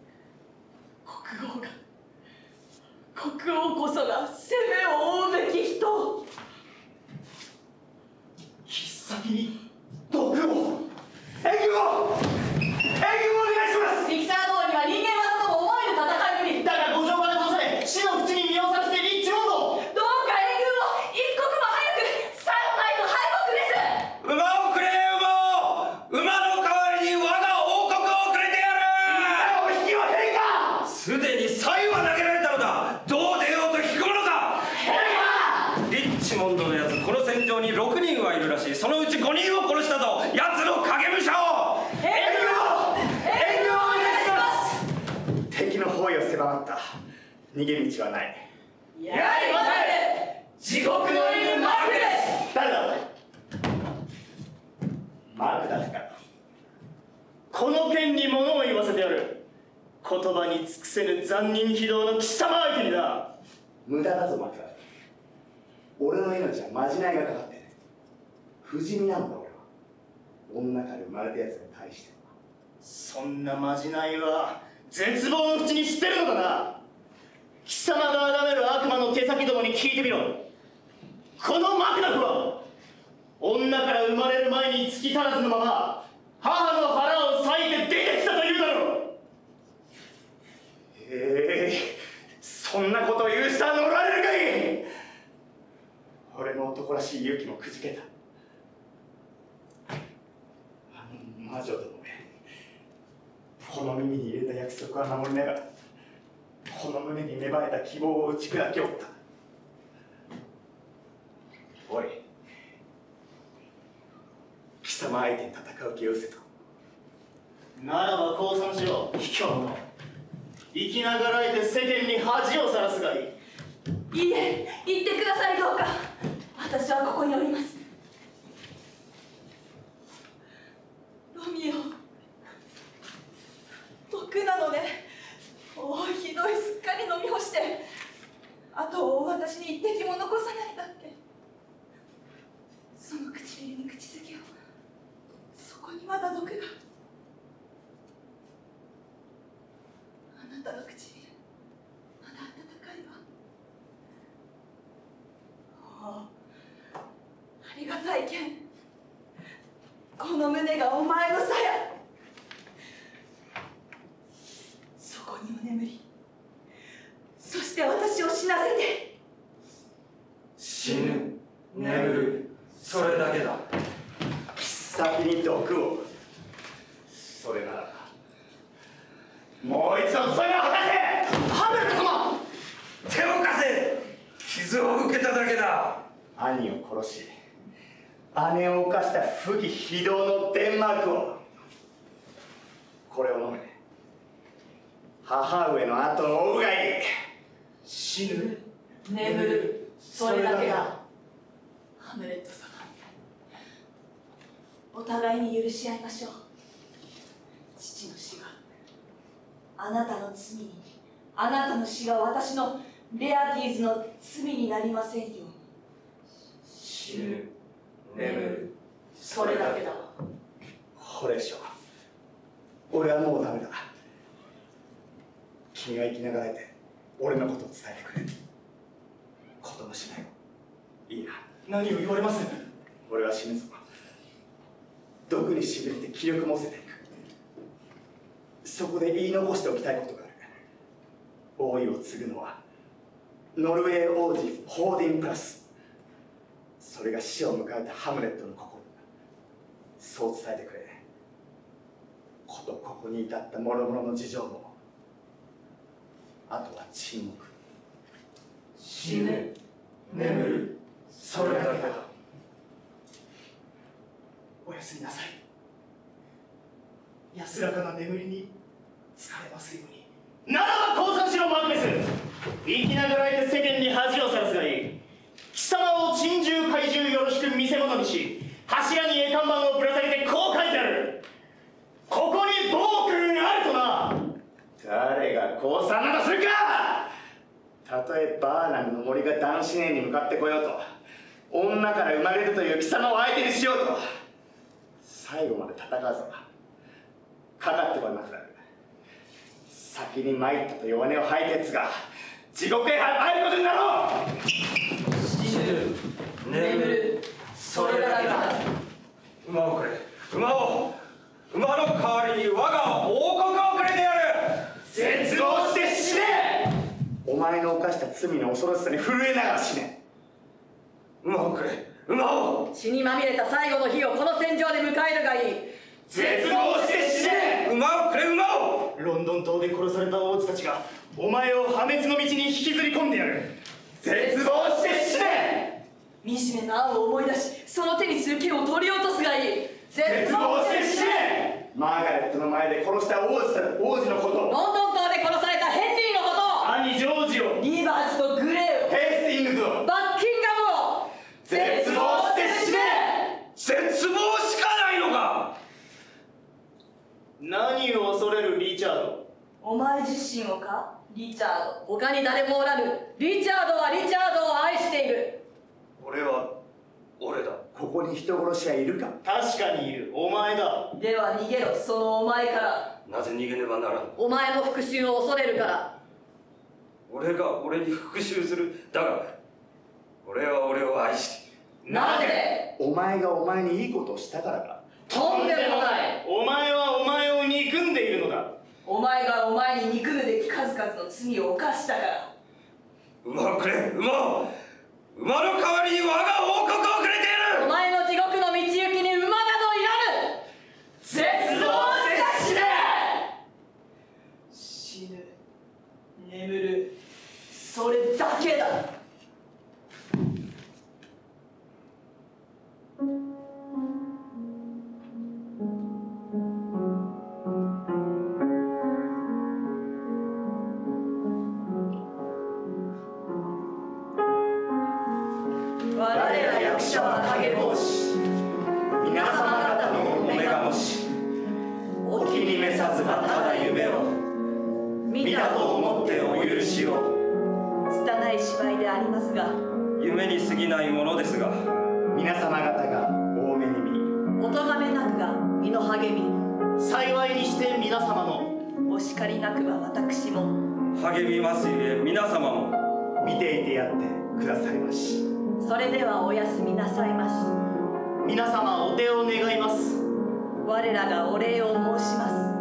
国王こそが責めを負うべき人。 切っ先に毒を。援軍をお願いします。 ミキサー道には人間技とも思える戦いぶり。 だが五条から通され死の淵に身をさらせリッチモンド。 どうか援軍を一刻も早く。さよないと敗北です。 馬をくれ馬の代わりに我が王国をくれてやる。 お引きは変か。 すでに才は投げられたのだ。どう出ようと引くものか。リッチモンドのやつ、この戦場に6人はいるらしい。そのうち5人を殺したぞ、奴の影武者を。 援軍をお願いします。 敵の包囲を狭まった。逃げ道はない。 やい待て、地獄の犬マークです。 誰だお前。マークだか。 この剣に物を言わせてやる。言葉に尽くせぬ残忍非道の貴様相手にだ。 無駄だぞマークだ。俺の命はまじないがかかってる。不死身なのだ俺は。女から生まれたやつに対しては。 そんなまじないは絶望の淵に捨てるのだな。貴様が崇める悪魔の手先どもに聞いてみろ。このマクダフは女から生まれる前に月足らずのまま母の腹を裂いて出てきたというだろう。 そんなことを言う人は乗られるかい。俺の男らしい勇気もくじけた。あの魔女どもめ、この耳に入れた約束は守りながら、この胸に芽生えた希望を打ち砕きおった。おい、貴様相手に戦う気を失せと。 ならば降参しろ卑怯者。生きながらえて世間に恥をさらすがいい。 いいえ、言ってください。どうか私はここにおります。ロミオ、毒なので、おおひどい、すっかり飲み干して、あとを私に一滴も残さないだって。その唇に口づけを、そこにまだ毒が。あなたの唇、まだ温かいわ。おお、ありがたい剣。この胸がお前の鞘。そこにお眠り。そして私を死なせて。 死ぬ、眠る、それだけだ。 切っ先に毒を。それならもう一度それを果たせ。ハムレット様、 手を貸せ。傷を受けただけだ。 兄を殺し姉を犯した不義非道のデンマークを。これを飲め。母上の後を追うがいい。 死ぬ、 眠る、それだけだ。ハムレット様、お互いに許し合いましょう。父の死があなたの罪に、あなたの死が私のレアティーズの罪になりませんように。 死ぬ、眠る、 それだけだ。 ホレイショ、俺はもうダメだ。君は生きながらえて俺のことを伝えてくれ。ことのしないよ。いいな。 何を言われます。 俺は死ぬぞ。毒にしびれて気力も失せていく。そこで言い残しておきたいことがある。王位を継ぐのはノルウェー王子ホーディンプラス。それが死を迎えたハムレットの心だ。そう伝えてくれ。ことここに至った諸々の事情も、あとは沈黙。 死ぬ、眠る、それだけだ。 おやすみなさい。安らかな眠りに疲れますように。ならば降参しろマグネス。生きながらえて世間に恥をさらすがいい。貴様を珍獣怪獣よろしく見せ物にし、柱に絵看板をぶら下げてこう書いてある。ここに暴君あるとな。 降参などするか。たとえバーナムの森が男子年に向かってこようと、女から生まれるという貴様を相手にしようと、最後まで戦うぞ。かかってこいマクラル。先に参ったと弱音を吐いたやつが地獄へ入ることになろう。 死ぬ眠る、それだけだ。馬をくれ、馬の代わりに我が王国をくれてやる。 絶望して死ね。お前の犯した罪の恐ろしさに震えながら死ね。 馬をくれ、馬を。 血にまみれた最後の日をこの戦場で迎えるがいい。 絶望して死ね。 馬をくれ、馬を。 ロンドン島で殺された王子たちがお前を破滅の道に引きずり込んでやる。 絶望して死ね。 惨めな案を思い出し、その手にする剣を取り落とすがいい。 絶望して死ね。マーガレットの前で殺した王子のこと、 ロンドン島で殺されたヘンリーのこと、 兄ジョージを、 リーバーズとグレーを、 ヘイスティングズを、 バッキンガムを。 絶望して死ね。 絶望しかないのか。 何を恐れるリチャード。 お前自身をか、リチャード。他に誰もおらぬ。リチャードはリチャードを愛している。 俺は俺だ。 ここに人殺しはいるか。 確かにいる。お前だ。 では逃げろ、そのお前から。 なぜ逃げねばならぬ。 お前の復讐を恐れるから。 俺が俺に復讐する。だが俺は俺を愛している。 なぜ。 お前がお前にいいことをしたからか。 とんでもない。 お前はお前を憎んでいるのだ。 お前がお前に憎むべき数々の罪を犯したから。 馬をくれ、馬の代わりに我が王国をくれてやる。 お前の地獄の道行きに馬などいらぬ。絶望して死ね。死ぬ、眠る、それだけだ。我ら役者は影帽子、皆様方のお目がもし、お気に召さずばただ夢を見たと思ってお許しを。拙い芝居でありますが、 夢に過ぎないものですが、 皆様方が多めに見、 お咎めなくが身の励み、 幸いにして皆様の、 お叱りなくば私も励みますゆえ皆様も。 見ていてやってくださいまし。 それではおやすみなさいまし。 皆様お手を願います。 我らがお礼を申します。